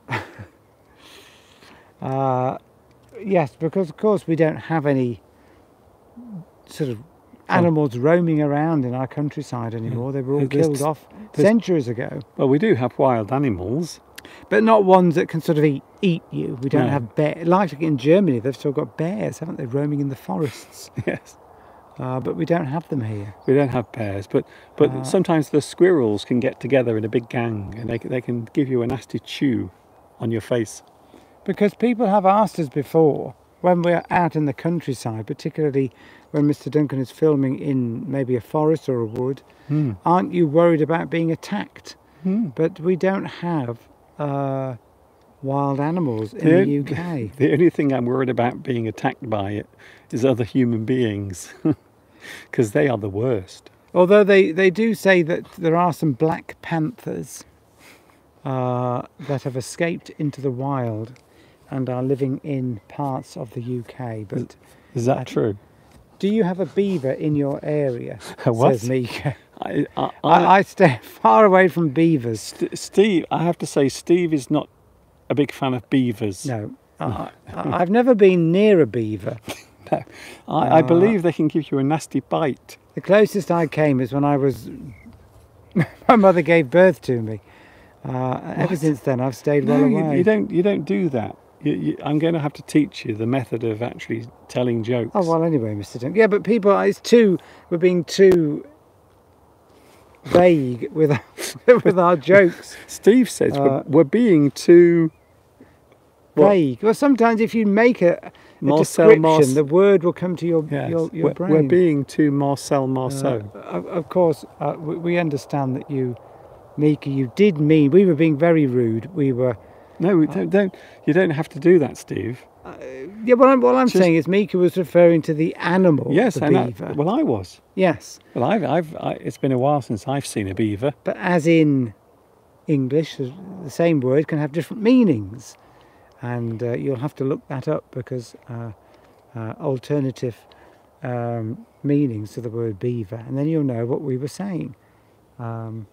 Uh, yes, because of course we don't have any sort of animals roaming around in our countryside anymore. They were all There's- killed off there's- centuries ago. Well, we do have wild animals. But not ones that can sort of eat, eat you. We don't No. have bears. Like in Germany, they've still got bears, haven't they, roaming in the forests. Yes, Uh, but we don't have them here. we don't have bears, but but Uh, sometimes the squirrels can get together in a big gang, and they they can give you a nasty chew on your face. Because people have asked us before, when we're out in the countryside, particularly when Mister Duncan is filming in maybe a forest or a wood, Hmm. aren't you worried about being attacked? Hmm. But we don't have uh, wild animals in The the on- U K. The only thing I'm worried about being attacked by it is other human beings, because they are the worst. Although they, they do say that there are some black panthers uh, that have escaped into the wild and are living in parts of the U K. But Is that true? do you have a beaver in your area? A what? Says Mika. I, I, I, I, I stay far away from beavers. St- Steve, I have to say, Steve is not a big fan of beavers. No, I, I- I've never been near a beaver. No. I, I Uh, believe they can give you a nasty bite. The closest I came is when I was. My mother gave birth to me. Uh, ever What? since then, I've stayed No, well you, away. you don't. You don't do that. You, you, I'm going to have to teach you the method of actually telling jokes. Oh well, anyway, Mister Dunk. Yeah, but people, it's too. We're being too vague with our, with our jokes. Steve says Uh, we're, we're being too. What? Vague. Well, sometimes if you make a, a Marcel description, Marce- the word will come to your Yes, your, your we're, brain. we're being too Marcel Marceau. Uh, of, of course, uh, we, we understand that you, Mika, you did mean. We were being very rude. We were No, we don't, don't. You don't have to do that, Steve. Uh, yeah, what I'm, what I'm Just- saying is Mika was referring to the animal, Yes, the and beaver. that, well, I was. Yes, Well, I've, I've, I, it's been a while since I've seen a beaver. but as in English, the same word can have different meanings. And uh, you'll have to look that up because uh, uh, alternative um, meanings to the word beaver, and then you'll know what we were saying. Um,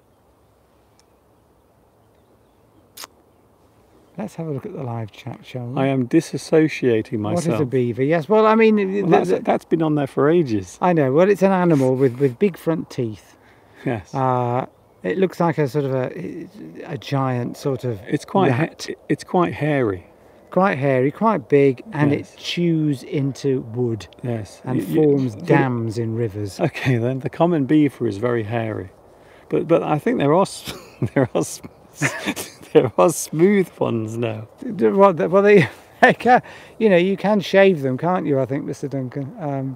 let's have a look at the live chat, shall we? I am disassociating What myself. is a beaver? Yes, well, I mean, the- Well, that's, the- that's been on there for ages. I know. Well, it's an animal with, with big front teeth. Yes. Uh, it looks like a sort of a, a giant sort of It's quite, ha- rat. it's quite hairy. Quite hairy, quite big, and Yes. it chews into wood Yes. and You- you- forms the- dams in rivers. Okay, then the common beaver is very hairy, but but I think there are s- there are s- there are smooth ones now. Well, they, well, they, they can, you know, you can shave them, can't you? I think, Mister Duncan. Um,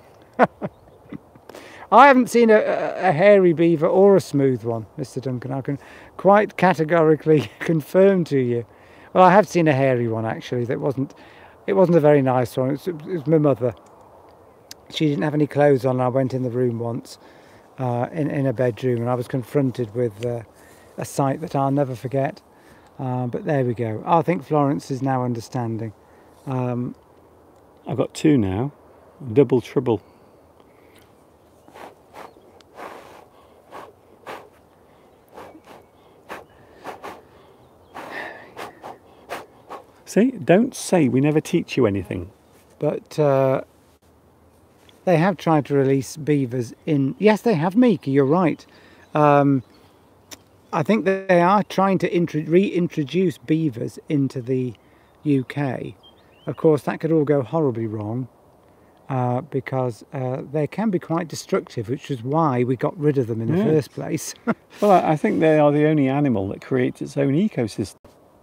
I haven't seen a, a, a hairy beaver or a smooth one, Mister Duncan. I can quite categorically confirm to you. Well, I have seen a hairy one actually. That wasn't. It wasn't a very nice one. It was, it was my mother. She didn't have any clothes on. I went in the room once, uh, in in a bedroom, and I was confronted with uh, a sight that I'll never forget. Uh, but there we go. I think Florence is now understanding. Um, I've got two now, double trouble. See, don't say we never teach you anything. but uh, they have tried to release beavers in. Yes, they have, Mika. You're right. Um, I think that they are trying to intro- reintroduce beavers into the U K. Of course, that could all go horribly wrong uh, because uh, they can be quite destructive, which is why we got rid of them in the Yeah. first place. Well, I I think they are the only animal that creates its own ecosystem,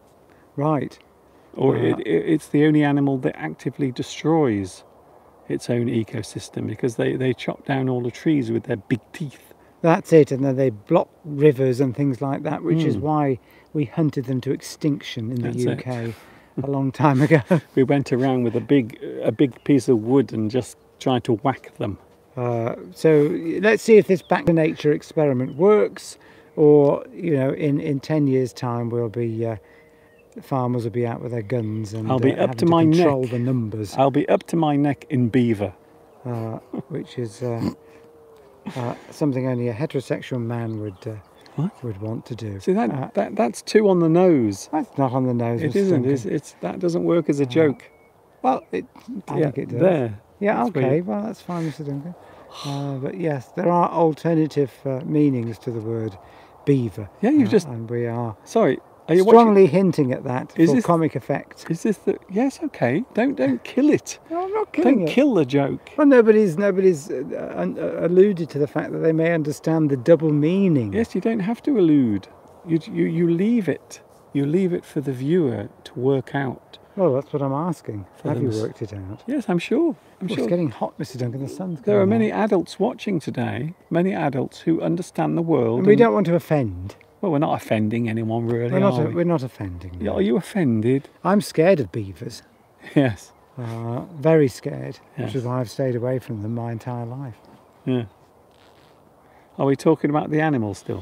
Right. or Uh, it, it, it's the only animal that actively destroys its own ecosystem because they, they chop down all the trees with their big teeth. That's it, and then they block rivers and things like that, which is Mm. why we hunted them to extinction in the That's U it. K a long time ago. We went around with a big a big piece of wood and just tried to whack them. Uh, so let's see if this back to nature experiment works, or you know, in in ten years' time, we'll be uh, farmers will be out with their guns and I'll be uh, up having to my control neck. the numbers, I'll be up to my neck in beaver. uh, which is uh, uh, something only a heterosexual man would uh, What? would want to do. See that, Uh, that that's two on the nose. That's not on the nose. It Mister isn't. Duncan. It's, it's that doesn't work as a joke. Well, it, I yeah, think it does. there. Yeah, That's where okay, you- well, that's fine, Mister Duncan. Uh, but yes, there are alternative uh, meanings to the word beaver. Yeah, you've uh, just. And we are Sorry. Are you watching? strongly hinting at that Is for this- comic effect. Is this the? Yes. Okay. Don't don't kill it. No, I'm not killing Don't it. kill the joke. Well, nobody's nobody's uh, un- uh, alluded to the fact that they may understand the double meaning. Yes, you don't have to allude. You you you leave it. You leave it for the viewer to work out. Well, that's what I'm asking. For Have you them s- worked it out? Yes, I'm sure. I'm Oh, sure. It's getting hot, Mister Duncan. The sun's There are coming many out. adults watching today. Many adults who understand the world. And we and- don't want to offend. Well, we're not offending anyone, really. We're not. are A, we? we're not offending. Yeah, Are you offended? I'm scared of beavers. Yes. Uh, very scared, which Yes. is why I've stayed away from them my entire life. Yeah. Are we talking about the animal still?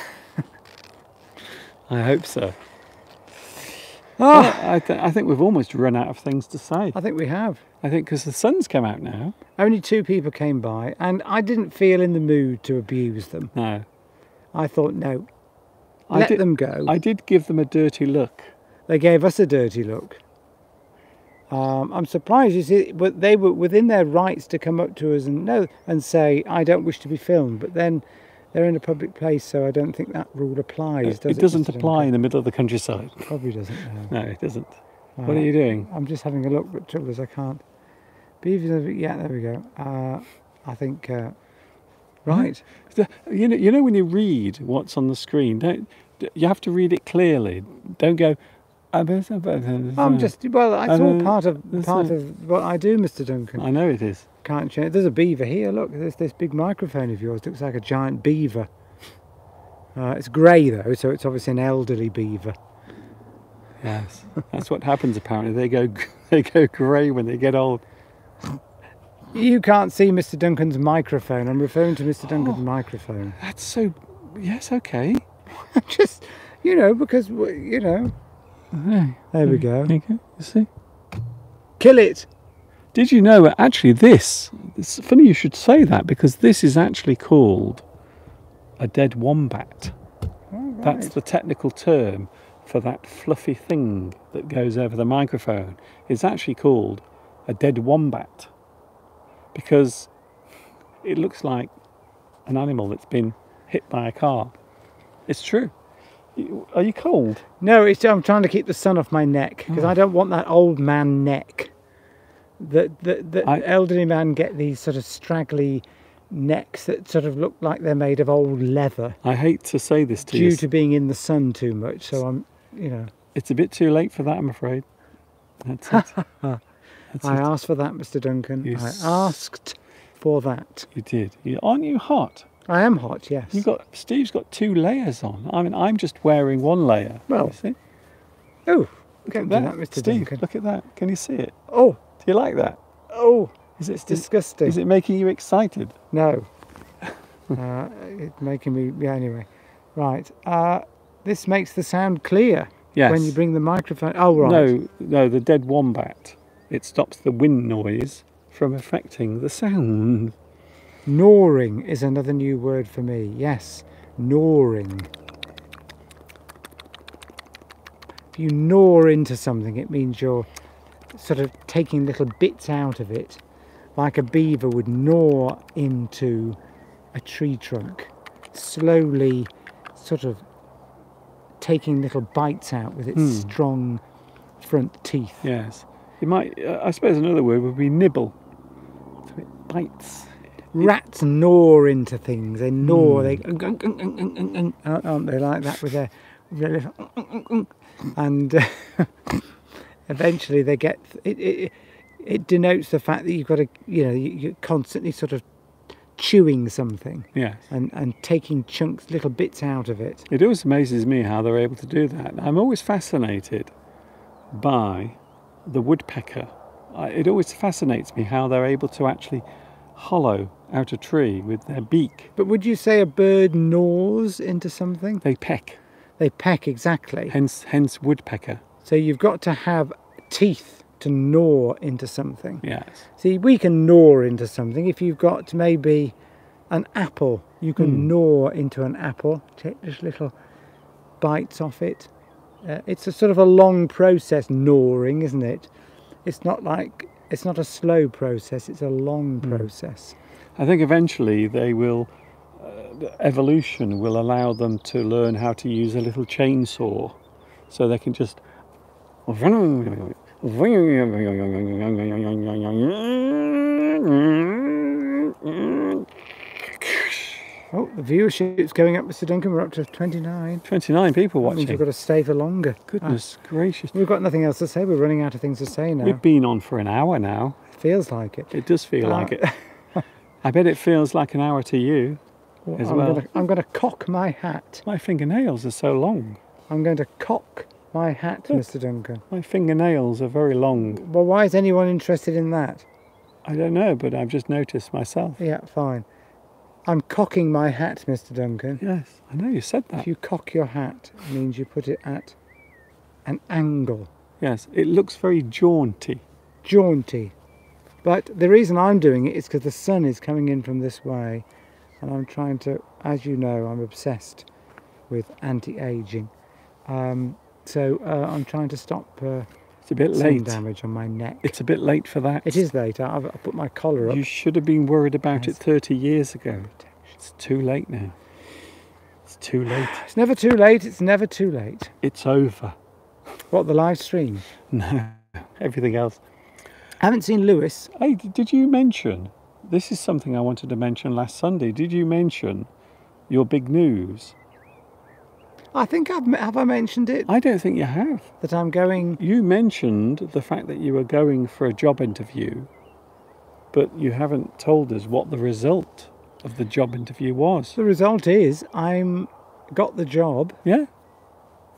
I hope so. Oh, Well, I, th- I think we've almost run out of things to say. I think we have. I think because the sun's come out now. Only two people came by, and I didn't feel in the mood to abuse them. No. I thought, no, I let did, them go. I did give them a dirty look. They gave us a dirty look. Um, I'm surprised, you see, but they were within their rights to come up to us and no, and say, I don't wish to be filmed. But then they're in a public place, so I don't think that rule applies, does it? it doesn't Mister apply in Duncan? the middle of the countryside. Probably doesn't. No. No, it doesn't. Uh, What are you doing? I'm just having a look, but trouble is I can't. Beavers, yeah, there we go. Uh, I think, uh, right. The- You know, you know when you read what's on the screen, don't you have to read it clearly? Don't go. I'm just, well, it's all Uh, part of that's part it. of what I do, Mister Duncan. I know it is. Can't change. There's a beaver here. Look, there's this big microphone of yours. Looks like a giant beaver. Uh, it's grey though, so it's obviously an elderly beaver. Yes, that's what happens apparently. They go they go grey when they get old. You can't see Mister Duncan's microphone. I'm referring to Mister Duncan's Oh. microphone. That's so. Yes, okay. Just, you know, because, you know. There, There we go. there you go. You see? Kill it! Did you know actually this? It's funny you should say that because this is actually called a dead wombat. Oh, That's right. the technical term for that fluffy thing that goes over the microphone. It's actually called a dead wombat because it looks like an animal that's been hit by a car. It's true. You- Are you cold? No, it's, I'm trying to keep the sun off my neck because Oh. I don't want that old man neck. That the, the I- elderly man get these sort of straggly necks that sort of look like they're made of old leather I hate to say this to due you. to being in the sun too much. So I'm, you know, It's a bit too late for that, I'm afraid. That's it. That's I it. asked for that, Mister Duncan. You I s- asked for that. You did. You, aren't you hot? I am hot, yes. You got Steve's got two layers on. I mean, I'm just wearing one layer. Well, you see? Oh, Look can't at do that, that, Mister Steve. Duncan. Look at that. Can you see it? Oh, Do you like that? oh, Is it it's disgusting. Is it making you excited? No. uh, it's making me, yeah, anyway. Right. Uh, this makes the sound clear Yes. when you bring the microphone. Oh, right. No, no. The dead wombat. It stops the wind noise from affecting the sound. Gnawing is another new word for me. Yes, gnawing. If you gnaw into something, it means you're sort of taking little bits out of it, like a beaver would gnaw into a tree trunk, slowly sort of taking little bites out with its Hmm. strong front teeth. Yes. It might. Uh, I suppose another word would be nibble. So it bites. Rats gnaw into things. They gnaw. Hmm. They ung, ung, ung, ung, ung, ung, ung, aren't aren't they like that with their, with their little ung, ung, ung, ung. And uh, eventually they get it, it. It denotes the fact that you've got to, you know, you- you're constantly sort of chewing something Yes. and and taking chunks, little bits out of it. It always amazes me how they're able to do that. I'm always fascinated by the woodpecker. I, it always fascinates me how they're able to actually hollow out a tree with their beak. But would you say a bird gnaws into something? They peck. They peck, exactly. Hence, hence woodpecker. So you've got to have teeth to gnaw into something. Yes. See, we can gnaw into something. If you've got maybe an apple, you can Hmm. gnaw into an apple, take just little bites off it. Uh, it's a sort of a long process, gnawing, isn't it? It's not like, it's not a slow process, it's a long Hmm. process. I think eventually they will. Uh, evolution will allow them to learn how to use a little chainsaw, so they can just. Oh, the viewership's going up, Mister Duncan. We're up to twenty-nine. twenty-nine people That means watching. we've got to stay for longer. Goodness gracious. Ah, we've got nothing else to say. We're running out of things to say now. We've been on for an hour now. Feels like it. It does feel Uh, like it. I bet it feels like an hour to you as I'm well. Gonna, I'm going to cock my hat. My fingernails are so long. I'm going to cock my hat, Look. Mister Duncan. My fingernails are very long. Well, why is anyone interested in that? I don't know, but I've just noticed myself. Yeah, fine. I'm cocking my hat, Mister Duncan. Yes, I know you said that. If you cock your hat, it means you put it at an angle, Yes, it looks very jaunty. jaunty. But the reason I'm doing it is because the sun is coming in from this way, and I'm trying to, as you know, I'm obsessed with anti-aging. Um, so uh, I'm trying to stop uh, It's a bit sun late. damage on my neck. It's a bit late for that. It is late. I've, I've put my collar up. You should have been worried about Yes. it thirty years ago. It's too late now. It's too late. It's never too late. It's never too late. It's over. What, the live stream? No, everything else. I haven't seen Lewis. Hey, d- did you mention, this is something I wanted to mention last Sunday, did you mention your big news? I think I've have I mentioned it I don't think you have. that I'm going. You mentioned the fact that you were going for a job interview, but you haven't told us what the result of the job interview was. The result is I'm got the job. Yeah?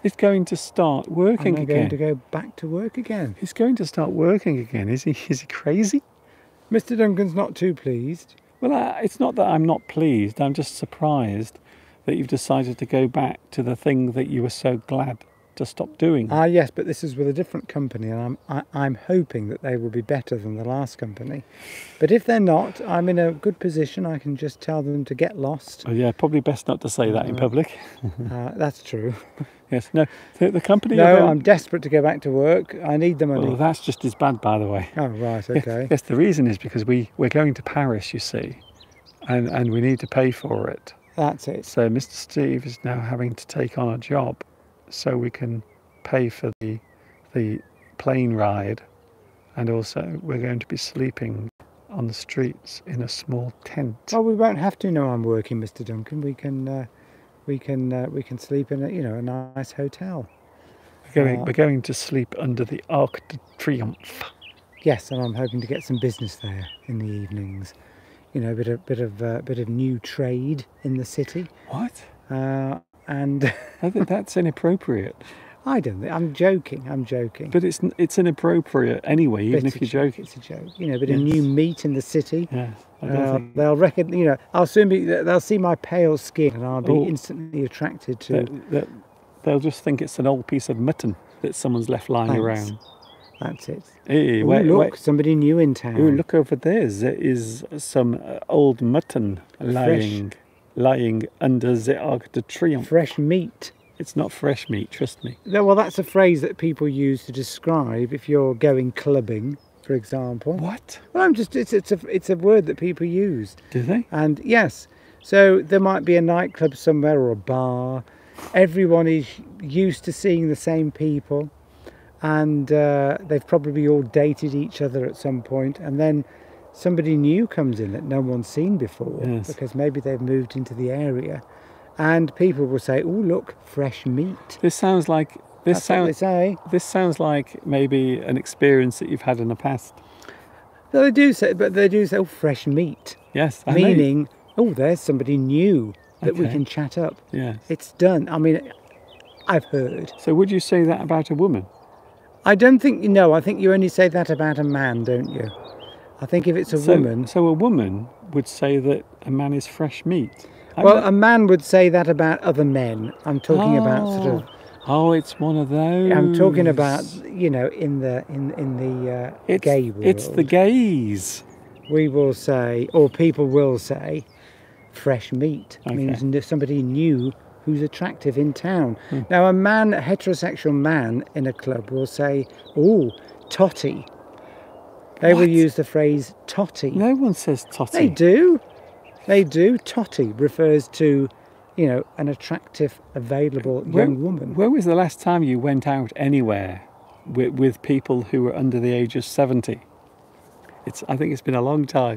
is going to start working and I'm again. going to go back to work again. He's going to start working again. Is he? Is he crazy? Mister Duncan's not too pleased. Well, uh, it's not that I'm not pleased. I'm just surprised that you've decided to go back to the thing that you were so glad to stop doing. Ah, yes, but this is with a different company, and I'm I, I'm hoping that they will be better than the last company. But if they're not, I'm in a good position. I can just tell them to get lost. Oh, yeah, probably best not to say that in Uh, public. Uh, that's true. Yes, no, the, the company. No, you're going- I'm desperate to go back to work. I need the money. Well, that's just as bad, by the way. Oh, right, Yes, okay. yes, the reason is because we, we're going to Paris, you see, and, and we need to pay for it. That's it. So Mister Steve is now having to take on a job so we can pay for the the plane ride, and also we're going to be sleeping on the streets in a small tent. Well, we won't have to know I'm working, Mister Duncan. We can, uh, we can, uh, we can sleep in a, you know, a nice hotel. We're going, uh, we're going to sleep under the Arc de Triomphe. Yes, and I'm hoping to get some business there in the evenings. You know, a bit of bit of uh, bit of new trade in the city, What? uh, and I think that's inappropriate. I don't think I'm joking. I'm joking. But it's it's inappropriate anyway, even It's if a you're joke, joking. It's a joke. You know, a bit of Yes. new meat in the city. Yes, I don't Uh, think they'll reckon, you know, I'll soon be. They'll see my pale skin, and I'll be Oh. instantly attracted to. that, that they'll just think it's an old piece of mutton that someone's left lying Thanks. around. That's it. Hey, Ooh, wait, look, wait. somebody new in town. Ooh, look over there. There is some uh, old mutton lying lying under the Arc de Triomphe. Fresh meat. It's not fresh meat, trust me. No, well, that's a phrase that people use to describe if you're going clubbing, for example. What? Well, I'm just. It's it's a it's a word that people use. Do they? And yes, so there might be a nightclub somewhere or a bar. Everyone is used to seeing the same people, and uh, they've probably all dated each other at some point, and then somebody new comes in that no one's seen before, Yes. because maybe they've moved into the area, and people will say, "Oh, look, fresh meat." This sounds like this That's what they sounds say. this sounds like maybe an experience that you've had in the past. So they do say, but they do say, "Oh, fresh meat," Yes, I know. meaning, "Oh, there's somebody new that we Okay. can chat up." Yes. It's done. I mean, I've heard. So would you say that about a woman? I don't think you know. I think you only say that about a man, don't you? I think if it's a so, woman, So a woman would say that a man is fresh meat. I'm well, not- a man would say that about other men. I'm talking about sort of. Oh, it's one of those. I'm talking about, you know, in the in in the uh, it's, gay world. It's the gays. We will say, or people will say, fresh meat Okay. means n- somebody new who's attractive in town. Hmm. Now, a man, a heterosexual man in a club will say, "Oh, totty." They will What? use the phrase totty. No one says totty. They do. They do. Totty refers to, you know, an attractive, available Where- young woman. When was the last time you went out anywhere with, with people who were under the age of seventy? It's. I think it's been a long time,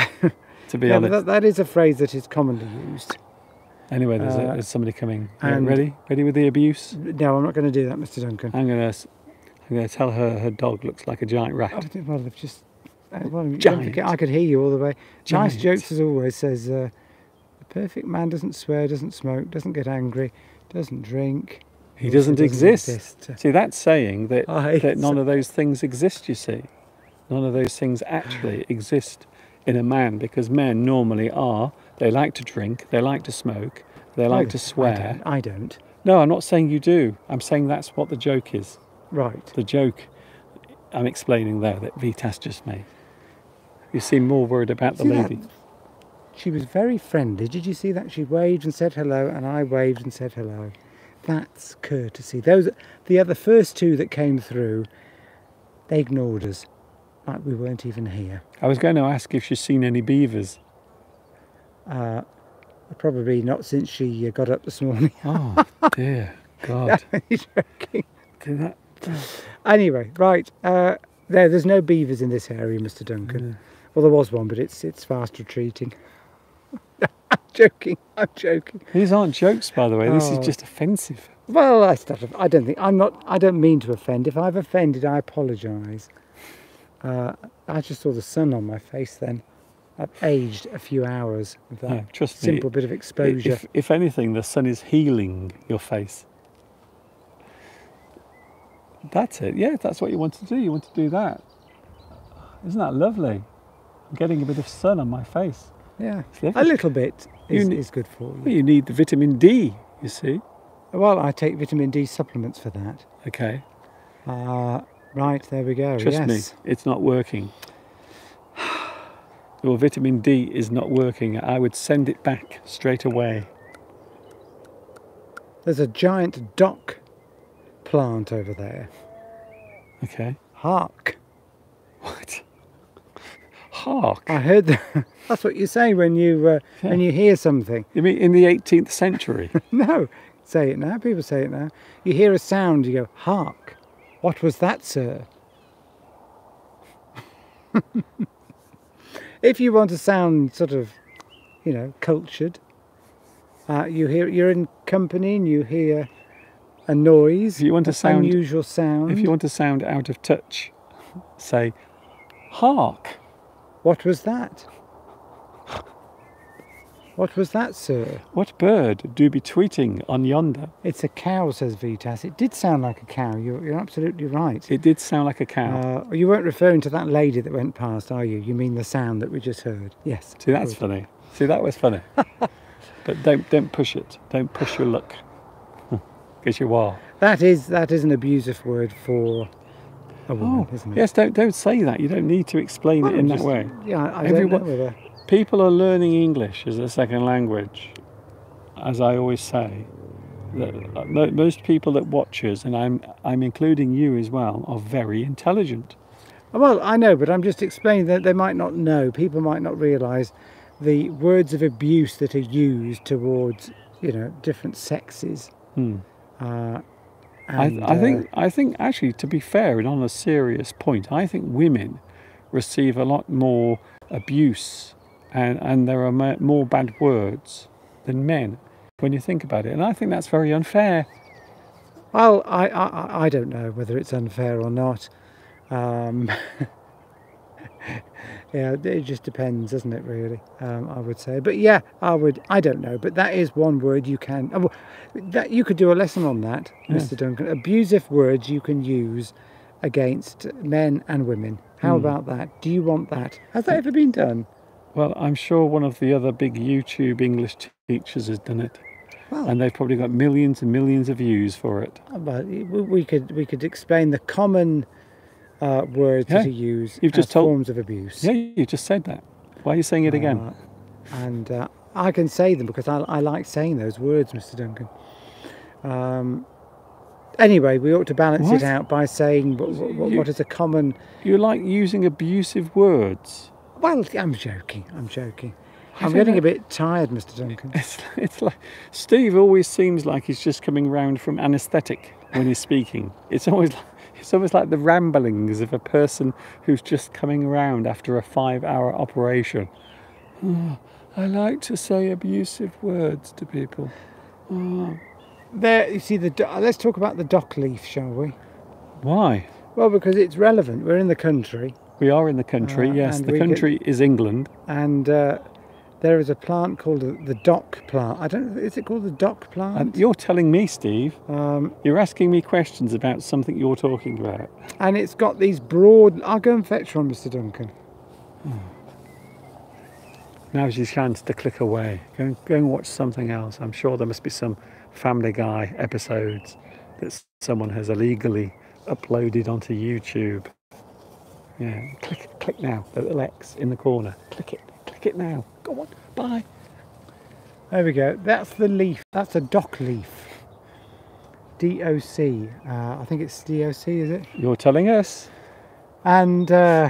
to be Yeah, honest. but that, that is a phrase that is commonly used. Anyway, there's, a, uh, there's somebody coming. Yeah, and- ready? Ready with the abuse? No, I'm not going to do that, Mister Duncan. I'm gonna. s- I'm gonna tell her her dog looks like a giant Oh, rat. well, they've just. Uh, well, don't Giant. forget, I could hear you all the way. Giant. Nice jokes as always. Says uh, the perfect man doesn't swear, doesn't smoke, doesn't get angry, doesn't drink. He also doesn't exist. uh, See, that's saying that I hate that none so- of those things exist. You see, none of those things actually exist in a man, because men normally are. They like to drink. They like to smoke. They like I- to I swear. don't. I don't. No, I'm not saying you do. I'm saying that's what the joke is. Right. The joke I'm explaining there that Vitas just made. You seem more worried about the See that? lady. She was very friendly. Did you see that? She waved and said hello, and I waved and said hello. That's courtesy. Those, the other first two that came through, they ignored us, like we weren't even here. I was going to ask if she's seen any beavers. Uh, probably not since she uh, got up this morning. Oh dear God! Joking. Did that? Anyway, right. Uh, there, there's no beavers in this area, Mister Duncan. Well, there was one, but it's it's fast retreating. I'm joking. I'm joking. These aren't jokes, by the way. This Oh. is just offensive. Well, I start, I don't think I'm not. I don't mean to offend. If I've offended, I apologise. Uh, I just saw the sun on my face. Then I've aged a few hours with that No, trust simple me. bit of exposure. If, if anything, the sun is healing your face. That's it. Yeah, that's what you want to do. You want to do that. Isn't that lovely? I'm getting a bit of sun on my face. Yeah, It's lovely. a little bit You is, ne- is good for Well, you. you need the vitamin D, you see. Well, I take vitamin D supplements for that. Okay. Uh, right, there we go. Trust yes. me, it's not working. Your vitamin D is not working. I would send it back straight away. There's a giant dock plant over there. Okay. Hark. What? Hark. I heard that. That's what you say when you uh, Yeah. when you hear something. You mean in the eighteenth century? No, say it now. People say it now. You hear a sound, you go, hark. What was that, sir? If you want to sound sort of, you know, cultured, uh, you hear you're in company and you hear a noise, If you want to an sound- unusual sound. If you want to sound out of touch, say, hark. What was that? What was that, sir? What bird do be tweeting on yonder? It's a cow, says Vitas. It did sound like a cow. You're, you're absolutely right. It did sound like a cow. Uh, you weren't referring to that lady that went past, are you? You mean the sound that we just heard? Yes. See, that's good. funny. See, that was funny. But don't don't push it. Don't push your luck. Because you are. That is that is an abusive word for a woman, Oh, isn't it? yes, don't don't say that. You don't need to explain Well, it in just- that way. Yeah, I Everyone- don't know whether. People are learning English as a second language, as I always say. That mo- most people that watch us, and I'm I'm including you as well, are very intelligent. Well, I know, but I'm just explaining that they might not know. People might not realise the words of abuse that are used towards, you know, different sexes. Hmm. Uh, I, and, I uh, think I think actually, to be fair and on a serious point, I think women receive a lot more abuse, and and there are ma- more bad words than men when you think about it, and I think that's very unfair. Well, I, I, I don't know whether it's unfair or not. Um, yeah, it just depends, doesn't it, really? Um, I would say. But yeah, I would, I don't know. But that is one word you can, oh, well, that you could do a lesson on that, Yes. Mister Duncan. Abusive words you can use against men and women. How Hmm. about that? Do you want that? Has that ever been done? Well, I'm sure one of the other big YouTube English teachers has done it, Well, and they've probably got millions and millions of views for it. but we we could we could explain the common uh, words Yeah, that are used you've just as told- forms of abuse. Yeah, you just said that. Why are you saying it again? Uh, and uh, I can say them because I, I like saying those words, Mister Duncan. Um, anyway, we ought to balance What? it out by saying what, what, You- what is a common. You like using abusive words. Well, I'm joking. I'm joking. I I'm don't getting know. a bit tired, Mister Duncan. It's, it's like Steve always seems like he's just coming round from anaesthetic when he's speaking. It's always like, it's almost like the ramblings of a person who's just coming around after a five-hour operation. Oh, I like to say abusive words to people. Oh, There, you see the. do- Let's talk about the dock leaf, shall we? why? Well, because it's relevant. We're in the country, We are in the country. Uh, Yes, and the we get- country is England. and uh, there is a plant called the, the dock plant. I don't. Is it called the dock plant? And you're telling me, Steve. Um, You're asking me questions about something you're talking about. and it's got these broad. I'll go and fetch one, Mister Duncan. Now's your chance to click away. Go and, go and watch something else. I'm sure there must be some Family Guy episodes that s- someone has illegally uploaded onto YouTube. Yeah, click, click now. The little X in the corner. Click it. Click it now. Go on. Bye. There we go. That's the leaf. That's a dock leaf. D O C. Uh, I think it's D O C, is it? You're telling us. And uh,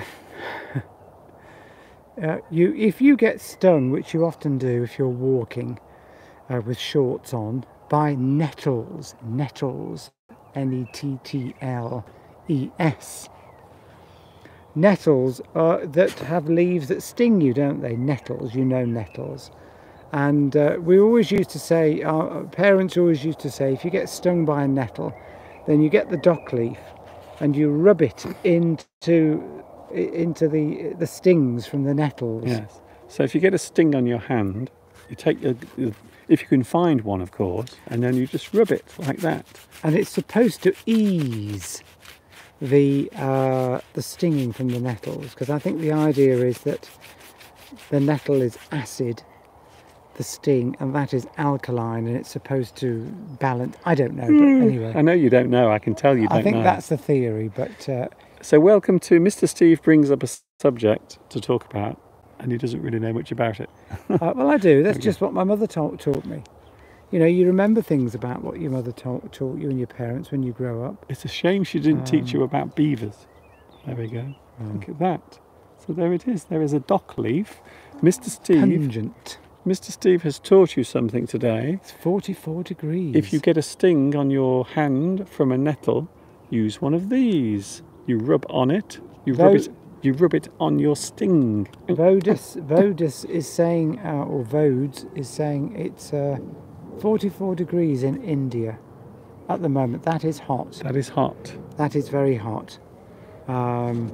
uh, you, if you get stung, which you often do if you're walking uh, with shorts on, by nettles, nettles, N E T T L E S. Nettles are, that have leaves that sting you, don't they? Nettles, you know nettles. And uh, we always used to say, our parents always used to say, if you get stung by a nettle, then you get the dock leaf and you rub it into into the the stings from the nettles. Yes. So if you get a sting on your hand, you take your, if you can find one, of course, and then you just rub it like that. And it's supposed to ease the uh, the stinging from the nettles, because I think the idea is that the nettle is acid, the sting, and that is alkaline, and it's supposed to balance. I don't know, but anyway. I know you don't know. I can tell you don't know. I think that's the theory, but... Uh, so welcome to Mister Steve brings up a subject to talk about, and he doesn't really know much about it. uh, well, I do. That's just what my mother taught, taught me. You know, you remember things about what your mother taught, taught you and your parents when you grow up. It's a shame she didn't Um, teach you about beavers. There we go. Look at that. So there it is. There is a dock leaf. Mister Steve... Pungent. Mister Steve has taught you something today. It's forty-four degrees. If you get a sting on your hand from a nettle, use one of these. You rub on it. You rub Tho- it. You rub it on your sting. Vodus, Vodus is saying, uh, or Vodes is saying it's uh, forty-four degrees in India at the moment. That is hot. That is hot. That is very hot. Um,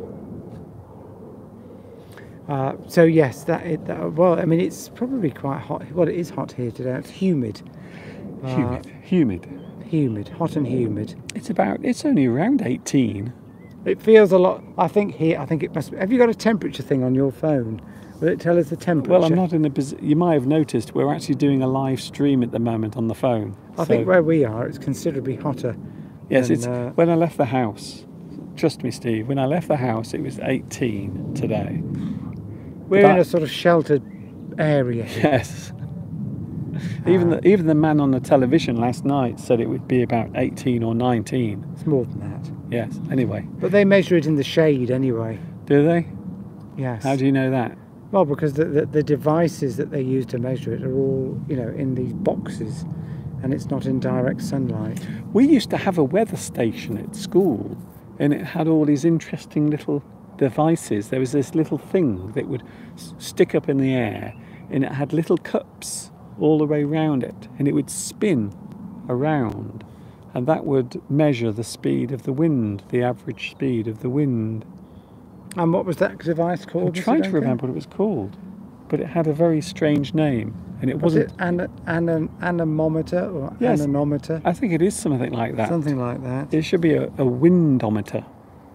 uh, so yes, that, it, that well, I mean, it's probably quite hot. Well, it is hot here today. It's humid. Uh, Humid. Humid. Humid, hot and humid. It's about. It's only around eighteen. It feels a lot. I think here. I think it must. Have you got a temperature thing on your phone? Will it tell us the temperature? Well, I'm not in a position. You might have noticed we're actually doing a live stream at the moment on the phone. I So- think where we are, it's considerably hotter. Yes, than, it's uh, when I left the house. Trust me, Steve. When I left the house, it was eighteen today. We're But- in a sort of sheltered area. Yes. Even the even the man on the television last night said it would be about eighteen or nineteen. It's more than that. Yes. Anyway, But they measure it in the shade anyway. do they? Yes. How do you know that? Well, because the, the, the devices that they use to measure it are all, you know, in these boxes, and it's not in direct sunlight. We used to have a weather station at school, and it had all these interesting little devices. There was this little thing that would s- stick up in the air, and it had little cups all the way round it, and it would spin around, and that would measure the speed of the wind, the average speed of the wind. And what was that device called? I'm Mister trying to Duncan? remember what it was called, but it had a very strange name, and it Was wasn't. it an, an, an anemometer or Yes. anemometer? I think it is something like that. Something like that. It should be a, a windometer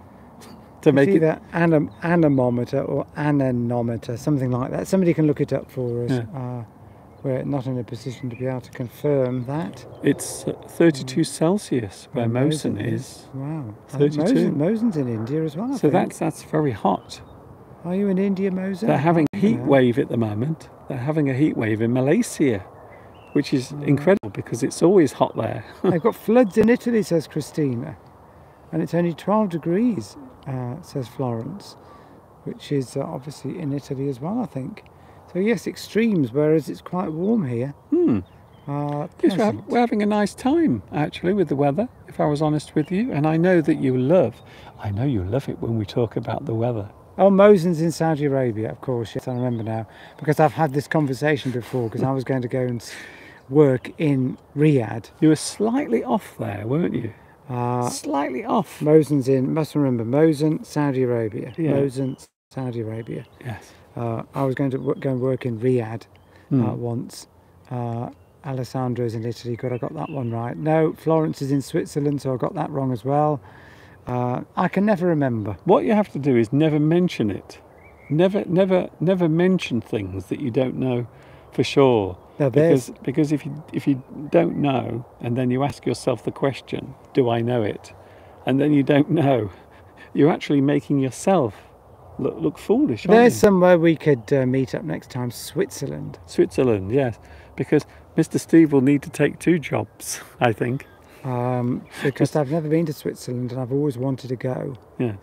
to make It's it. either anem, anemometer or anemometer, something like that. Somebody can look it up for us. Yeah. Uh, we're not in a position to be able to confirm that. It's uh, thirty-two Celsius where Mosen is. Wow. I think thirty-two. Mosen, Mosen's in India as well, I So think. that's that's very hot. Are you in India, Mosen? They're having a heat Yeah. wave at the moment. They're having a heat wave in Malaysia, which is incredible because it's always hot there. They've got floods in Italy, says Christina. And it's only twelve degrees, uh, says Florence, which is uh, obviously in Italy as well, I think. So yes, extremes, whereas it's quite warm here. Hmm. Uh, Yes, we're, pleasant. hav- we're having a nice time actually with the weather, if I was honest with you. And I know that you love, I know you love it when we talk about the weather. Oh, Mosen's in Saudi Arabia, of course, yes, I remember now. Because I've had this conversation before, because I was going to go and s- work in Riyadh. You were slightly off there, weren't you? Uh, Slightly off. Mosen's in, must remember, Mosen, Saudi Arabia. Yeah. Mosen, Saudi Arabia. Yes. Uh, I was going to w- go and work in Riyadh Hmm. uh, once. Uh, Alessandro's in Italy. Good, I got that one right. No, Florence is in Switzerland, so I got that wrong as well. Uh, I can never remember. What you have to do is never mention it. Never, never, never mention things that you don't know for sure. Now, there's, Because because if you if you don't know and then you ask yourself the question, do I know it? And then you don't know, you're actually making yourself look look foolish. Aren't there's you? somewhere we could uh, meet up next time. Switzerland. Switzerland, yes, because Mister Steve will need to take two jobs, I think. Um, because I've never been to Switzerland and I've always wanted to go. Yes.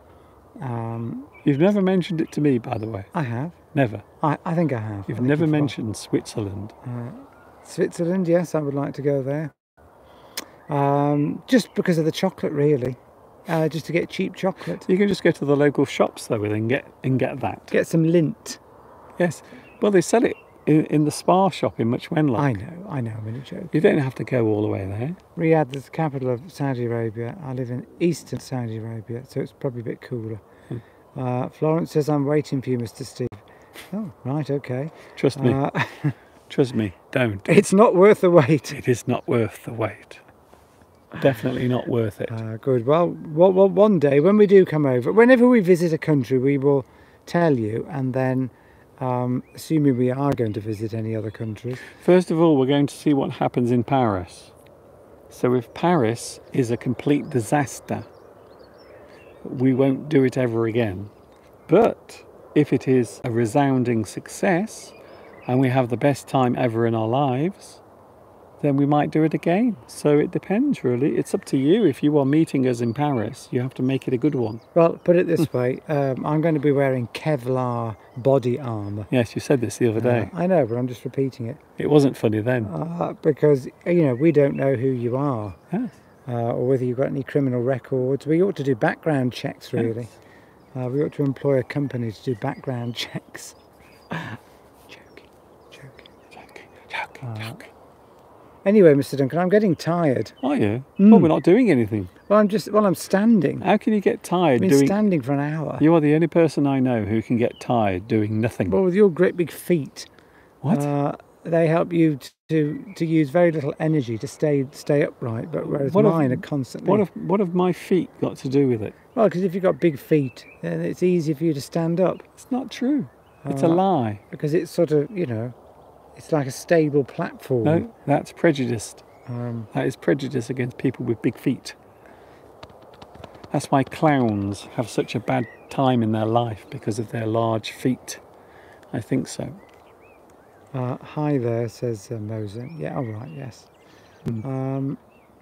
Um, You've never mentioned it to me, by the way. I have. Never. I, I think I have. I You've think never you've got- mentioned Switzerland. Uh, Switzerland, yes, I would like to go there. Um, just because of the chocolate, really. Uh, just to get cheap chocolate. You can just go to the local shops though and get and get that. Get some lint. Yes. Well, they sell it in, in the Spa shop in Much Wenlock. I know, I know, I'm in a joke. You don't have to go all the way there. Riyadh is the capital of Saudi Arabia. I live in eastern Saudi Arabia, so it's probably a bit cooler. Hmm. Uh, Florence says, I'm waiting for you, Mister Steve. Oh, right, okay. Trust me. Uh, Trust me. Don't. it's not worth the wait. It is not worth the wait. Definitely not worth it. Uh, good. Well, well, well, one day when we do come over, whenever we visit a country, we will tell you, and then, um, assuming we are going to visit any other countries. First of all, we're going to see what happens in Paris. So if Paris is a complete disaster, we won't do it ever again. But if it is a resounding success and we have the best time ever in our lives, then we might do it again. So it depends, really. It's up to you. If you are meeting us in Paris, you have to make it a good one. Well, put it this way, um, I'm going to be wearing Kevlar body armour. Yes, you said this the other day. Uh, I know, but I'm just repeating it. It wasn't funny then. Uh, because, you know, we don't know who you are. Yes. Uh, or whether you've got any criminal records. We ought to do background checks, really. Yes. Uh, we ought to employ a company to do background checks. Joking, joking. Joking, joking, Uh, joking. Anyway, Mister Duncan, I'm getting tired. Are you? Mm. Well, we're not doing anything. Well, I'm just, well, I'm standing. How can you get tired I've been doing... standing for an hour. You are the only person I know who can get tired doing nothing. Well, with your great big feet, What? uh, they help you to to use very little energy to stay stay upright, but whereas What have- mine are constantly... What have what have my feet got to do with it? Well, because if you've got big feet, then it's easy for you to stand up. It's not true. It's a Uh, lie. Because it's sort of, you know, it's like a stable platform. No, that's prejudiced. Um, That is prejudice against people with big feet. That's why clowns have such a bad time in their life, because of their large feet. I think so. uh, hi there, says uh, Moser. Yeah, all right, yes. Mm. Um,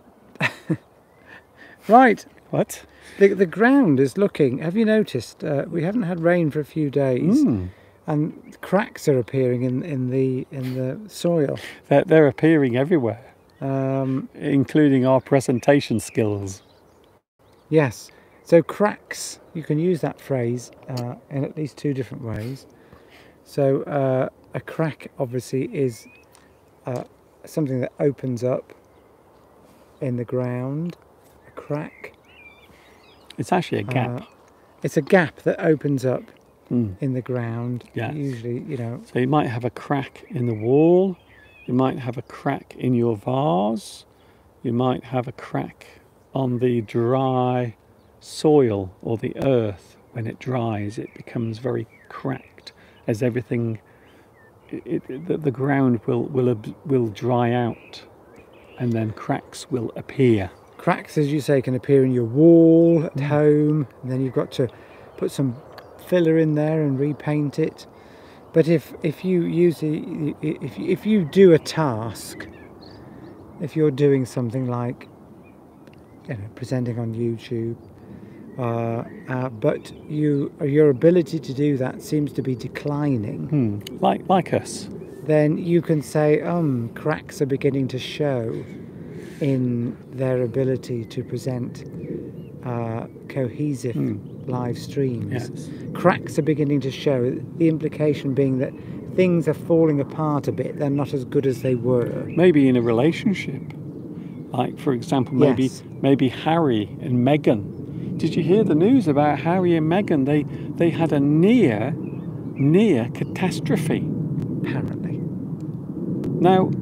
right, What? the, the ground is looking, have you noticed, uh, we haven't had rain for a few days, Mm. and cracks are appearing in, in, the, in the soil. They're, they're appearing everywhere, Um, including our presentation skills. yes, so cracks, you can use that phrase uh, in at least two different ways. So uh, a crack obviously is uh, something that opens up in the ground. A crack. It's actually a gap. Uh, it's a gap that opens up Mm. in the ground. Yes. Usually, you know. So you might have a crack in the wall, you might have a crack in your vase, you might have a crack on the dry soil or the earth. When it dries, it becomes very cracked, as everything, it, it, the, the ground will, will, ab- will dry out, and then cracks will appear. Cracks, as you say, can appear in your wall at Mm. home, and then you've got to put some filler in there and repaint it. But if if you use the, if if you do a task, if you're doing something like, you know, presenting on YouTube, uh, uh, but you your ability to do that seems to be declining, Hmm. Like, like us. then you can say, um, cracks are beginning to show in their ability to present uh, cohesive Hmm. live streams. Yes. Cracks are beginning to show, the implication being that things are falling apart a bit, they're not as good as they were. Maybe in a relationship, like for example, maybe Yes. maybe Harry and Meghan. Did you hear the news about Harry and Meghan? They they had a near near catastrophe. Apparently. Now,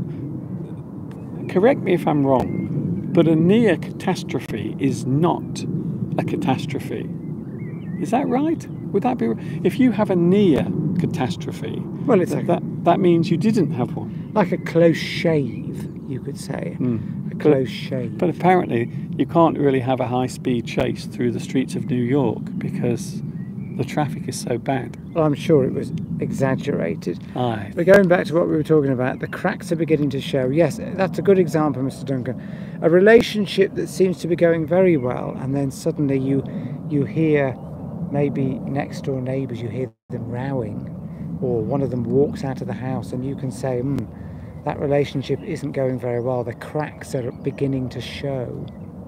correct me if I'm wrong, but a near catastrophe is not a catastrophe. Is that right? Would that be if you have a near catastrophe? Well, it's that like, that, that means you didn't have one. like a close shave, you could say. Hmm. A close shave. But apparently you can't really have a high-speed chase through the streets of New York because the traffic is so bad. Well, I'm sure it was exaggerated. Aye. But going back to what we were talking about, the cracks are beginning to show. Yes, that's a good example, Mister Duncan. A relationship that seems to be going very well, and then suddenly you you hear maybe next door neighbours, you hear them rowing, or one of them walks out of the house, and you can say, hmm, that relationship isn't going very well. The cracks are beginning to show.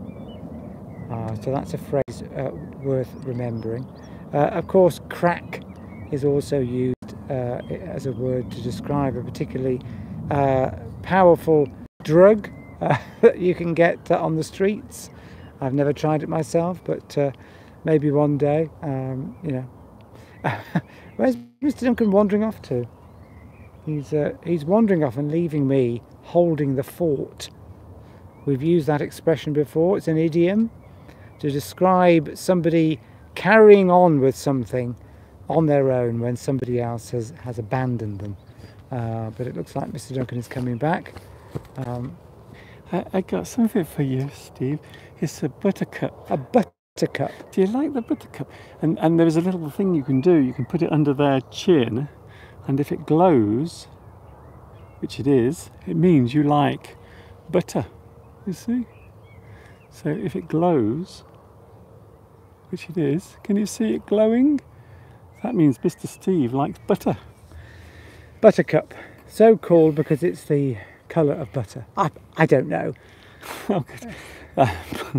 Uh, so that's a phrase uh, worth remembering. Uh, of course, crack is also used uh, as a word to describe a particularly uh, powerful drug uh, that you can get uh, on the streets. I've never tried it myself, but uh, maybe one day. Um, you know, where's Mister Duncan wandering off to? He's uh, he's wandering off and leaving me holding the fort. We've used that expression before. It's an idiom to describe somebody carrying on with something on their own when somebody else has, has abandoned them. Uh, but it looks like Mister Duncan is coming back. Um, I, I got something for you, Steve. It's a buttercup. a buttercup. Do you like the buttercup? And and there's a little thing you can do. You can put it under their chin, and if it glows, which it is, it means you like butter. You see? So if it glows, which it is, can you see it glowing? That means Mister Steve likes butter. Buttercup. So called because it's the colour of butter. I, I don't know. Oh, good. Uh,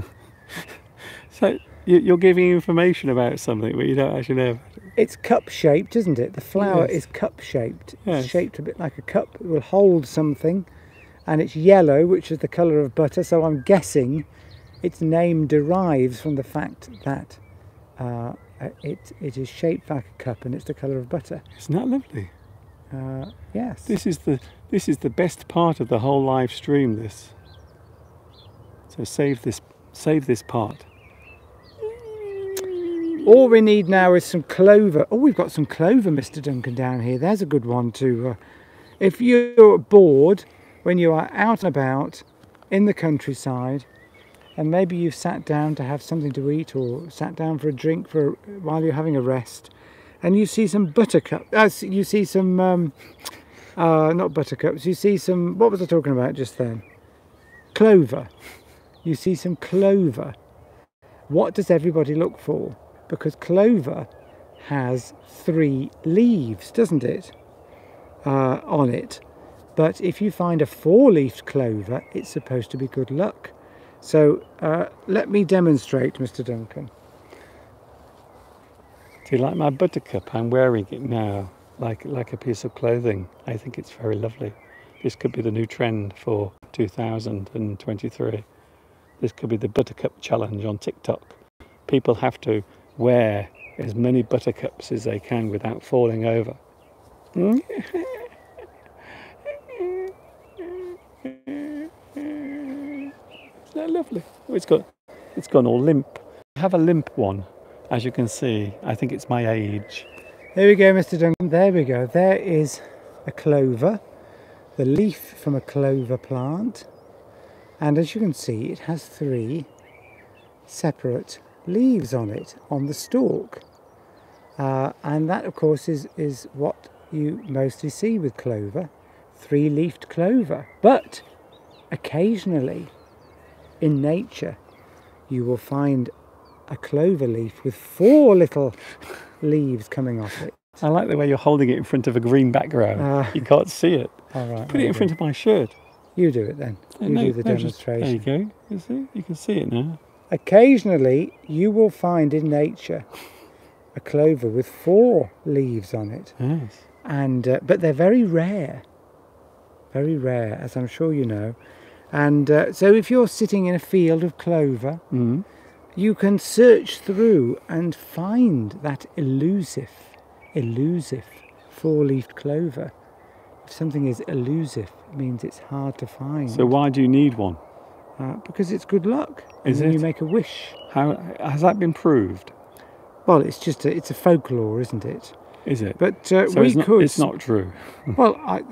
so you, you're giving information about something, but you don't actually know. It's cup shaped, isn't it? The flower Yes. is cup shaped. Yes. It's shaped a bit like a cup. It will hold something, and it's yellow, which is the colour of butter. So I'm guessing its name derives from the fact that uh, it it is shaped like a cup and it's the colour of butter. Isn't that lovely? Uh, yes. This is the this is the best part of the whole live stream. This. So save this save this part. All we need now is some clover. Oh, we've got some clover, Mister Duncan, down here. There's a good one to. Uh, if you're bored when you are out and about in the countryside, and maybe you've sat down to have something to eat or sat down for a drink for while you're having a rest, and you see some buttercup. Uh, you see some, um, uh, not buttercups. You see some. What was I talking about just then? Clover. You see some clover. What does everybody look for? Because clover has three leaves, doesn't it, uh, on it. But if you find a four-leafed clover, it's supposed to be good luck. So uh, let me demonstrate, Mister Duncan. Do you like my buttercup? I'm wearing it now, like like a piece of clothing. I think it's very lovely. This could be the new trend for two thousand twenty-three. This could be the buttercup challenge on TikTok. People have to wear as many buttercups as they can without falling over. Isn't that lovely? Oh, it's got, it's gone all limp. I have a limp one, as you can see. I think it's my age. There we go, Mister Duncan. There we go. There is a clover, the leaf from a clover plant. And as you can see, it has three separate leaves on it, on the stalk. Uh, and that, of course, is, is what you mostly see with clover, three-leafed clover. But occasionally, in nature, you will find a clover leaf with four little leaves coming off it. I like the way you're holding it in front of a green background. Uh, you can't see it. All right. Put it in front of my shirt. You do it then. You No, do the no, just- demonstration. there you go. You see? You can see it now. Occasionally, you will find in nature a clover with four leaves on it, Yes. and uh, but they're very rare, very rare, as I'm sure you know. And uh, so, if you're sitting in a field of clover, Mm. you can search through and find that elusive, elusive four-leafed clover. If something is elusive, it means it's hard to find. So why do you need one? Uh, because it's good luck. Is and it? You make a wish. How has that been proved? Well, it's just a, it's a folklore, isn't it? Is it? But uh, so we it's not, could. it's not true. Well, I,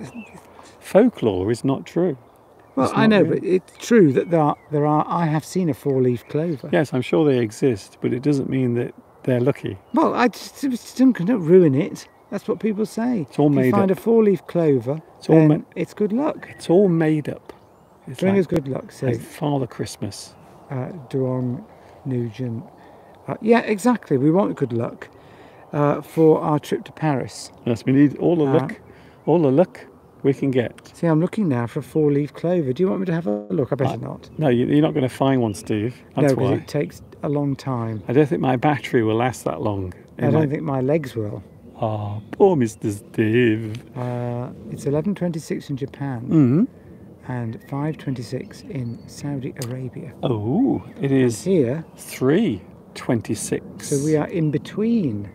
Folklore is not true. well, It's I not know, real. but it's true that there are, there are. I have seen a four-leaf clover. Yes, I'm sure they exist, but it doesn't mean that they're lucky. Well, I just, just don't, don't ruin it. That's what people say. It's all if you made find up. a four-leaf clover, It's all then ma- it's good luck. It's all made up. It's Bring like, us good luck, like says Father Christmas. uh, Duong Nugent. Uh, yeah, exactly. We want good luck uh, for our trip to Paris. Yes, we need all the Uh, luck, all the luck we can get. See, I'm looking now for a four-leaf clover. Do you want me to have a look? I better I- not. No, you- you're not going to find one, Steve. That's no, because why. it takes a long time. I don't think my battery will last that long. I It don't might- think my legs will. Oh, poor Mister Steve. Uh, it's eleven twenty-six in Japan Mm. and five twenty-six in Saudi Arabia. Oh, it is Here, three twenty-six. so we are in between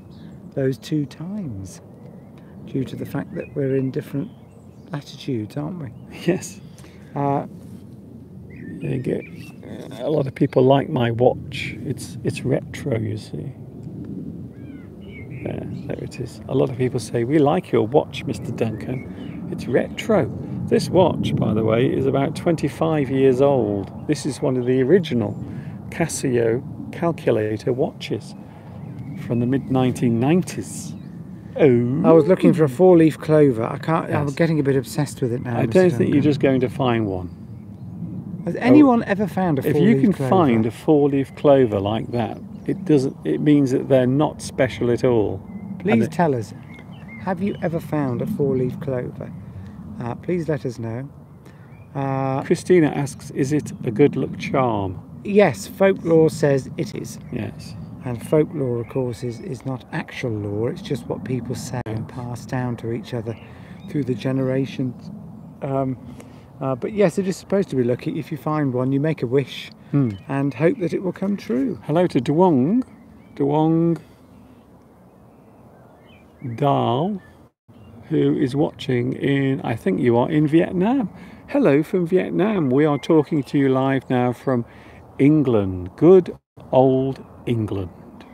those two times due to the fact that we're in different latitudes, aren't we? Yes. Uh, You get, a lot of people like my watch. It's it's retro, you see. There, there it is. A lot of people say, we like your watch, Mister Duncan. It's retro. This watch, by the way, is about twenty-five years old. This is one of the original Casio calculator watches from the mid nineteen nineties. Oh. I was looking for a four-leaf clover. I can't. Yes. I'm getting a bit obsessed with it now. I Mister don't think Duncan. you're just going to find one. Has anyone ever found a If four-leaf you can clover? find a four-leaf clover like that, it doesn't. It means that they're not special at all. Please And it- tell us. Have you ever found a four-leaf clover? Uh, please let us know. Uh, Christina asks, "Is it a good luck charm?" yes, folklore says it is. Yes. And folklore, of course, is, is not actual law. It's just what people say and pass down to each other through the generations. Um, uh, but yes, it is supposed to be lucky. If you find one, you make a wish Hmm. and hope that it will come true. Hello to Duong, Duong Dal, who is watching in, I think you are in Vietnam. Hello from Vietnam. We are talking to you live now from England. Good old England.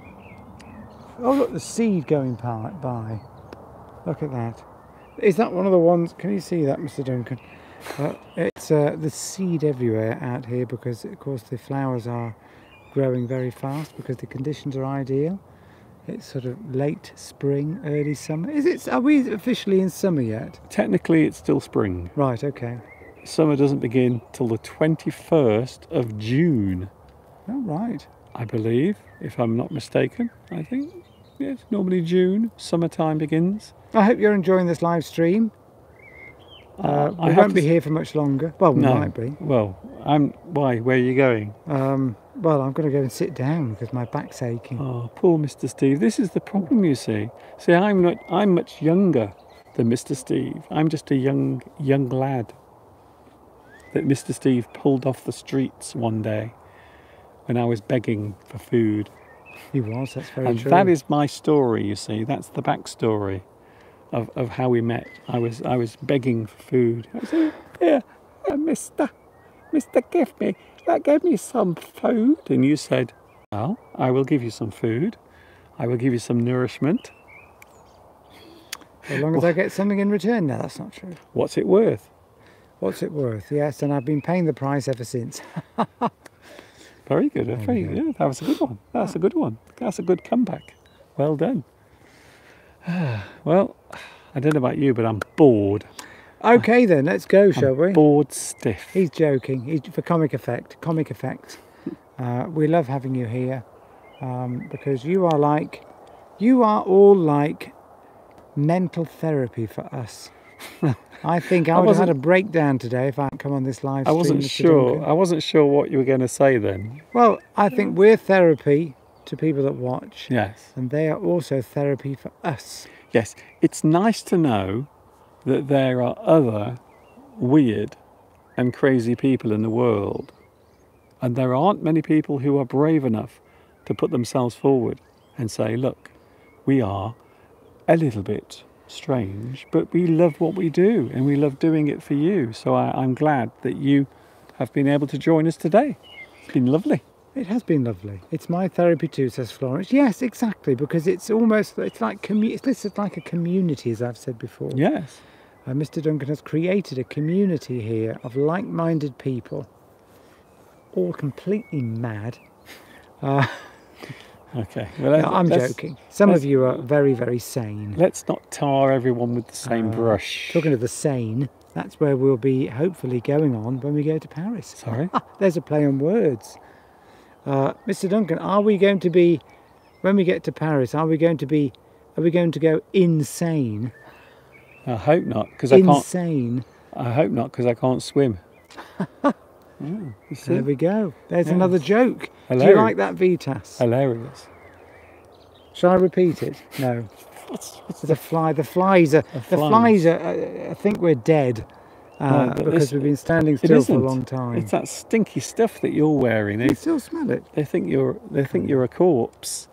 Oh, look, the seed going by. by. Look at that. Is that one of the ones? Can you see that, Mister Duncan? Uh, it's uh, the seed everywhere out here because, of course, the flowers are growing very fast because the conditions are ideal. It's sort of late spring, early summer. Is it? Are we officially in summer yet? Technically, it's still spring. Right. Okay. Summer doesn't begin till the twenty-first of June, Oh, right. I believe, if I'm not mistaken. I think, yes, normally June, summertime begins. I hope you're enjoying this live stream. Uh, I we have won't to be s- here for much longer. Well, we No. might be. Well, I'm. Why? Where are you going? Um, well, I'm going to go and sit down because my back's aching. Oh, poor Mister Steve. This is the problem, you see. See, I'm not. I'm much younger than Mister Steve. I'm just a young, young lad that Mister Steve pulled off the streets one day when I was begging for food. He was. That's very And true. that is my story. You see, that's the backstory of, of how we met. I was I was begging for food. I said, "Here, uh, Mister, Mister, give me, uh, give me some food." And you said, "Well, I will give you some food. I will give you some nourishment. As long as I get something in return. No, that's not true. What's it worth?" What's it worth? Yes, and I've been paying the price ever since. Very good. Very you good. go. Yeah, that was a good one. That's a good one. That's a good comeback. Well done. Well, I don't know about you, but I'm bored. Okay then, let's go, shall we? Bored stiff. He's joking. He's for comic effect. Comic effect. Uh, we love having you here um, because you are like, you are all like mental therapy for us. I think I, I would have had a wasn't- breakdown today if I hadn't come on this live I stream. wasn't Mister sure. Duncan. I wasn't sure what you were going to say then. Well, I think we're therapy to people that watch, Yes. and they are also therapy for us. Yes. It's nice to know that there are other weird and crazy people in the world. And there aren't many people who are brave enough to put themselves forward and say, look, we are a little bit strange, but we love what we do and we love doing it for you. So I, I'm glad that you have been able to join us today. It's been lovely. It has been lovely. It's my therapy too, says Florence. Yes, exactly, because it's almost, it's like commu- it's listed like a community, as I've said before. Yes. Uh, Mister Duncan has created a community here of like-minded people, all completely mad. Uh, Okay. Well, no, let's- I'm let's- joking. Some let's- of you are very, very sane. Let's not tar everyone with the same Uh, brush. Talking of the sane, that's where we'll be hopefully going on when we go to Paris. Sorry? There's a play on words. Uh, Mister Duncan, are we going to be, when we get to Paris, are we going to be, are we going to go insane? I hope not, because I can't. Insane. I hope not, because I can't swim. Yeah, you see? There we go. There's Yes. another joke. Do you Hilarious. like that, Vitas? Hilarious. Shall I repeat it? No. What's, what's The fly. The flies are. The The flies are. Uh, I think we're dead uh, No, but because this- we've been standing it still for a isn't. long time. It's that stinky stuff that you're wearing. You They, still smell it. they think you're. They think you're a corpse.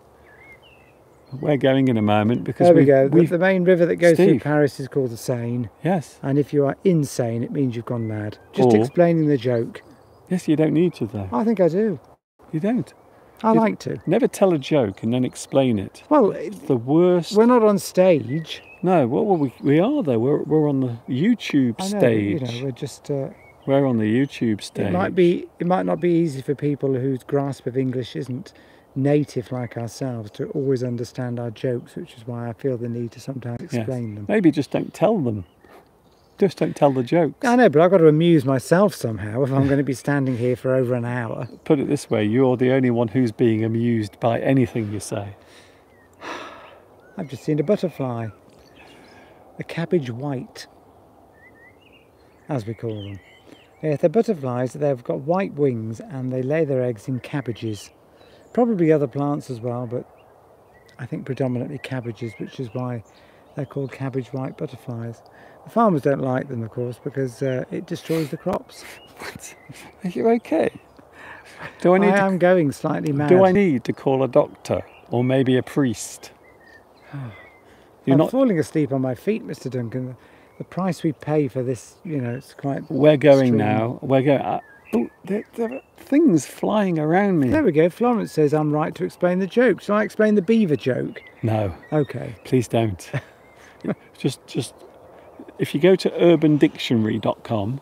We're going in a moment because There we we've, go. The, we've- the main river that goes through Steve. Paris is called the Seine, yes. and if you are insane, it means you've gone mad. Just Or- explaining the joke. Yes, you don't need to though. I think I do. You don't. I You- like to. Never tell a joke and then explain it. Well, It's the worst. we're not on stage. No, what well, we we are though. We're we're on the YouTube I know, stage. but, you know, we're just. Uh, We're on the YouTube stage. it might be. It might not be easy for people whose grasp of English isn't native like ourselves to always understand our jokes, which is why I feel the need to sometimes Yes. explain them. Maybe just don't tell them. Just don't tell the jokes. I know, but I've got to amuse myself somehow if I'm going to be standing here for over an hour. Put it this way: you're the only one who's being amused by anything you say. I've just seen a butterfly, a cabbage white, as we call them. Yeah, they're butterflies. They've got white wings and they lay their eggs in cabbages. Probably other plants as well, but I think predominantly cabbages, which is why they're called cabbage white butterflies. The farmers don't like them, of course, because uh, it destroys the crops. What? Are you okay? Do I I, need to, am going slightly mad. do I need to call a doctor or maybe a priest? You're I'm not. falling asleep on my feet, Mister Duncan. The price we pay for this, you know, it's quite... We're going extreme. now. We're going. Uh, oh, there, there are things flying around me. There we go. Florence says I'm right to explain the joke. Shall I explain the beaver joke? No, Okay. please don't. just, just. If you go to urban dictionary dot com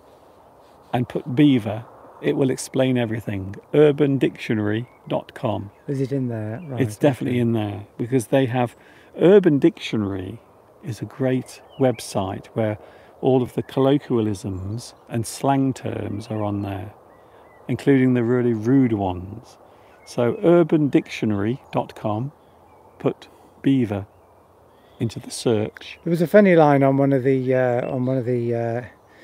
and put beaver, it will explain everything. urban dictionary dot com. Is it in there? Right. It's definitely in there because they have Urban Dictionary is a great website where all of the colloquialisms and slang terms are on there, including the really rude ones. So urban dictionary dot com, put beaver into the search. There was a funny line on one of the uh, on one of the uh,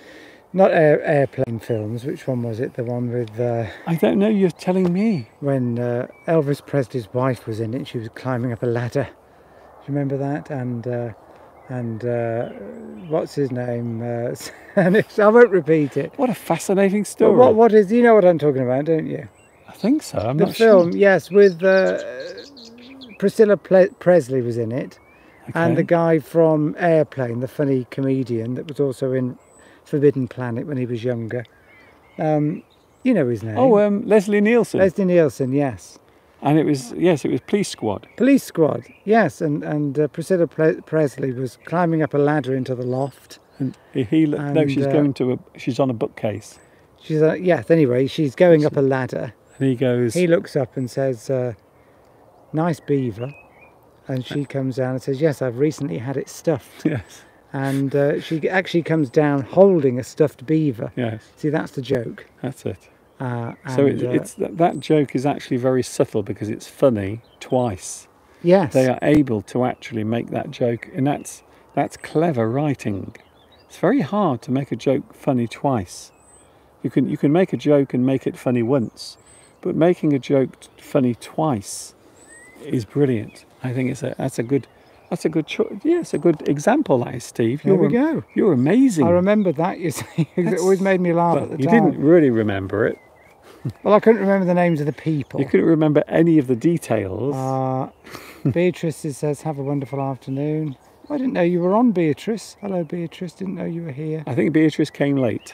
not air, airplane films. Which one was it? The one with uh, I don't know, you're telling me. when uh, Elvis Presley's wife was in it. She was climbing up a ladder. Do you remember that? And uh, and uh, what's his name? Uh, and it's, I won't repeat it. What a fascinating But story. what what is? You know what I'm talking about, don't you? I think so, I'm The not film, sure. yes, with uh, Priscilla Ple- Presley was in it, and the Okay. guy from Airplane, the funny comedian that was also in Forbidden Planet when he was younger. Um, you know his name. Oh, um, Leslie Nielsen. Leslie Nielsen, yes. and it was, yes, it was Police Squad. Police Squad, yes, and and uh, Priscilla Ple- Presley was climbing up a ladder into the loft. And he, he no, And, she's uh, going to a, she's on a bookcase. She's uh, yes. Anyway, she's going up a ladder. And he goes, He looks up and says, uh, "Nice beaver," and she comes down and says, "Yes, I've recently had it stuffed." yes, And uh, she actually comes down holding a stuffed beaver. yes, See, that's the joke. that's it. Uh, So and, it, uh, it's that, that joke is actually very subtle because it's funny twice. yes, They are able to actually make that joke, and that's that's clever writing. It's very hard to make a joke funny twice. You can you can make a joke and make it funny once, but making a joke t- funny twice is brilliant. I think it's a that's a good that's a good choice. Yes, a good example, that is, Steve. there You're we am- go. You're amazing. I remember that. You see, 'cause it That's- always made me laugh Well, at the you time. didn't really remember it. Well, I couldn't remember the names of the people. You couldn't remember any of the details. Uh, Beatrice says, "Have a wonderful afternoon." I didn't know you were on, Beatrice. Hello, Beatrice. Didn't know you were here. I think Beatrice came late.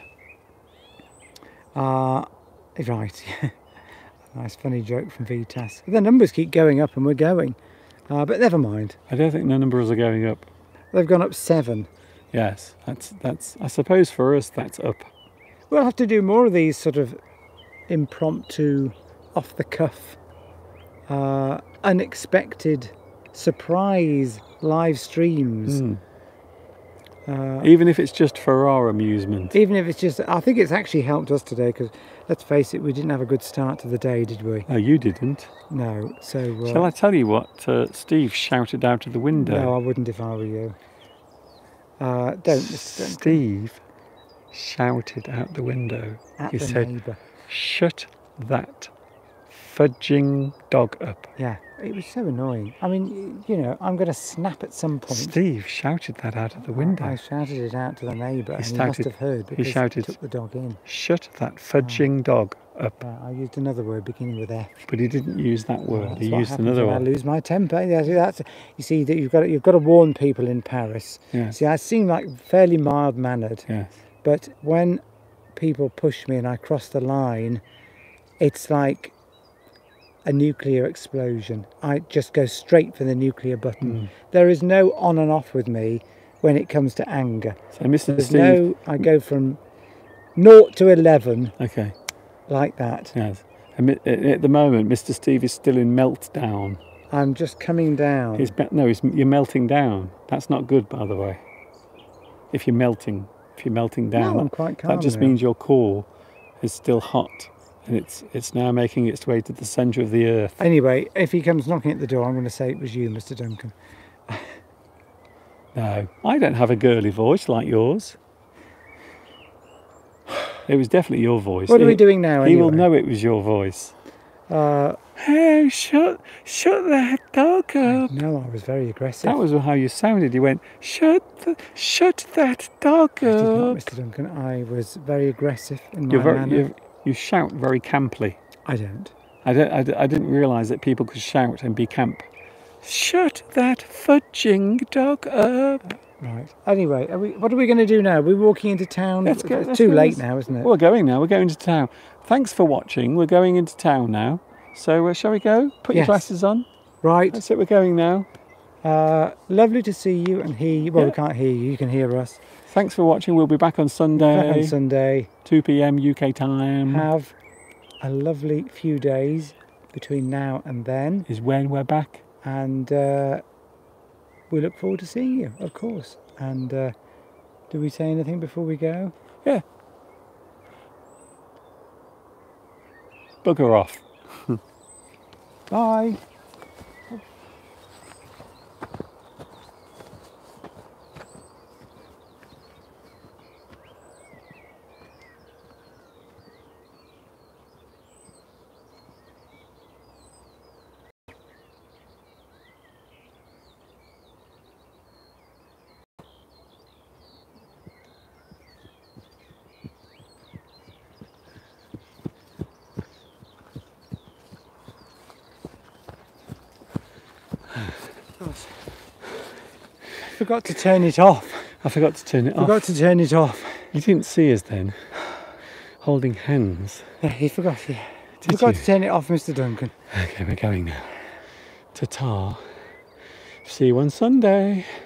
Uh, right. Nice funny joke from Vitas. The numbers keep going up and we're going. Uh, but never mind. I don't think the numbers are going up. They've gone up seven. Yes, that's that's. I suppose for us that's up. We'll have to do more of these sort of impromptu, off the cuff, uh, unexpected, surprise live streams. Mm. Uh, Even if it's just for our amusement. even if it's just, I think it's actually helped us today because let's face it, we didn't have a good start to the day, did we? No, you didn't. No. So. Uh, Shall I tell you what uh, Steve shouted out of the window? No, I wouldn't if I were you. Uh, don't, Mister Duncan. Steve shouted out the window. At he the said, neighbour. "Shut that fudging dog up." Yeah, it was so annoying. I mean, y- you know, I'm going to snap at some point. Steve shouted that out of the window. I shouted it out to the neighbour, and he shouted- must have heard he because shouted- took the dog in. Shut that fudging dog up. Uh, I used another word beginning with F. But he didn't use that word. That's he what used happens another when one. I lose my temper. Yeah, see, that's, you see, that you've got to, you've got to warn people in Paris. Yes. See, I seem like fairly mild mannered, Yes. but when people push me and I cross the line, it's like a nuclear explosion. I just go straight for the nuclear button. Mm. There is no on and off with me when it comes to anger. So, Mister There's Steve. no, I go from naught to eleven Okay. like that. Yes. And mi- at at the moment, Mister Steve is still in meltdown. I'm just coming down. He's me- no, he's, you're melting down. That's not good, by the way. If you're melting, if you're melting down, No, I'm quite calm that just now. means your core is still hot, and it's it's now making its way to the centre of the earth. Anyway, if he comes knocking at the door, I'm going to say it was you, Mister Duncan. No, I don't have a girly voice like yours. It was definitely your voice. What are we He- doing now, He will anyway? know it was your voice. Uh, Hey, shut, shut that dog up. no, I was very aggressive. That was how you sounded. You went, shut, the, shut that dog I did not, up. Mister Duncan. I was very aggressive in my You're very, manner. you you shout very camply. I don't. I, don't, I, d- I didn't realise that people could shout and be camp. Shut that fudging dog up. Right. Anyway, are we, what are we going to do now? We're walking into town. Let's go- it's let's too go, late let's- now, isn't it? We're going now. We're going to town. Thanks for watching. We're going into town now. So uh, shall we go? Put your Yes. glasses on. Right. That's it. We're going now. Uh, lovely to see you and hear you. Well, Yeah. we can't hear you. You can hear us. Thanks for watching. We'll be back on Sunday, Back on Sunday. two p m U K time. Have a lovely few days between now and then. Is when we're back. And uh, we look forward to seeing you, of course. And uh, do we say anything before we go? Yeah. Bugger off. Bye. Forgot to turn it off. I forgot to turn it off. Forgot to turn it off. You didn't see us then, holding hands. Yeah, he forgot. Yeah. Did Forgot you? to turn it off, Mister Duncan. Okay, we're going now. Ta-ta. See you on Sunday.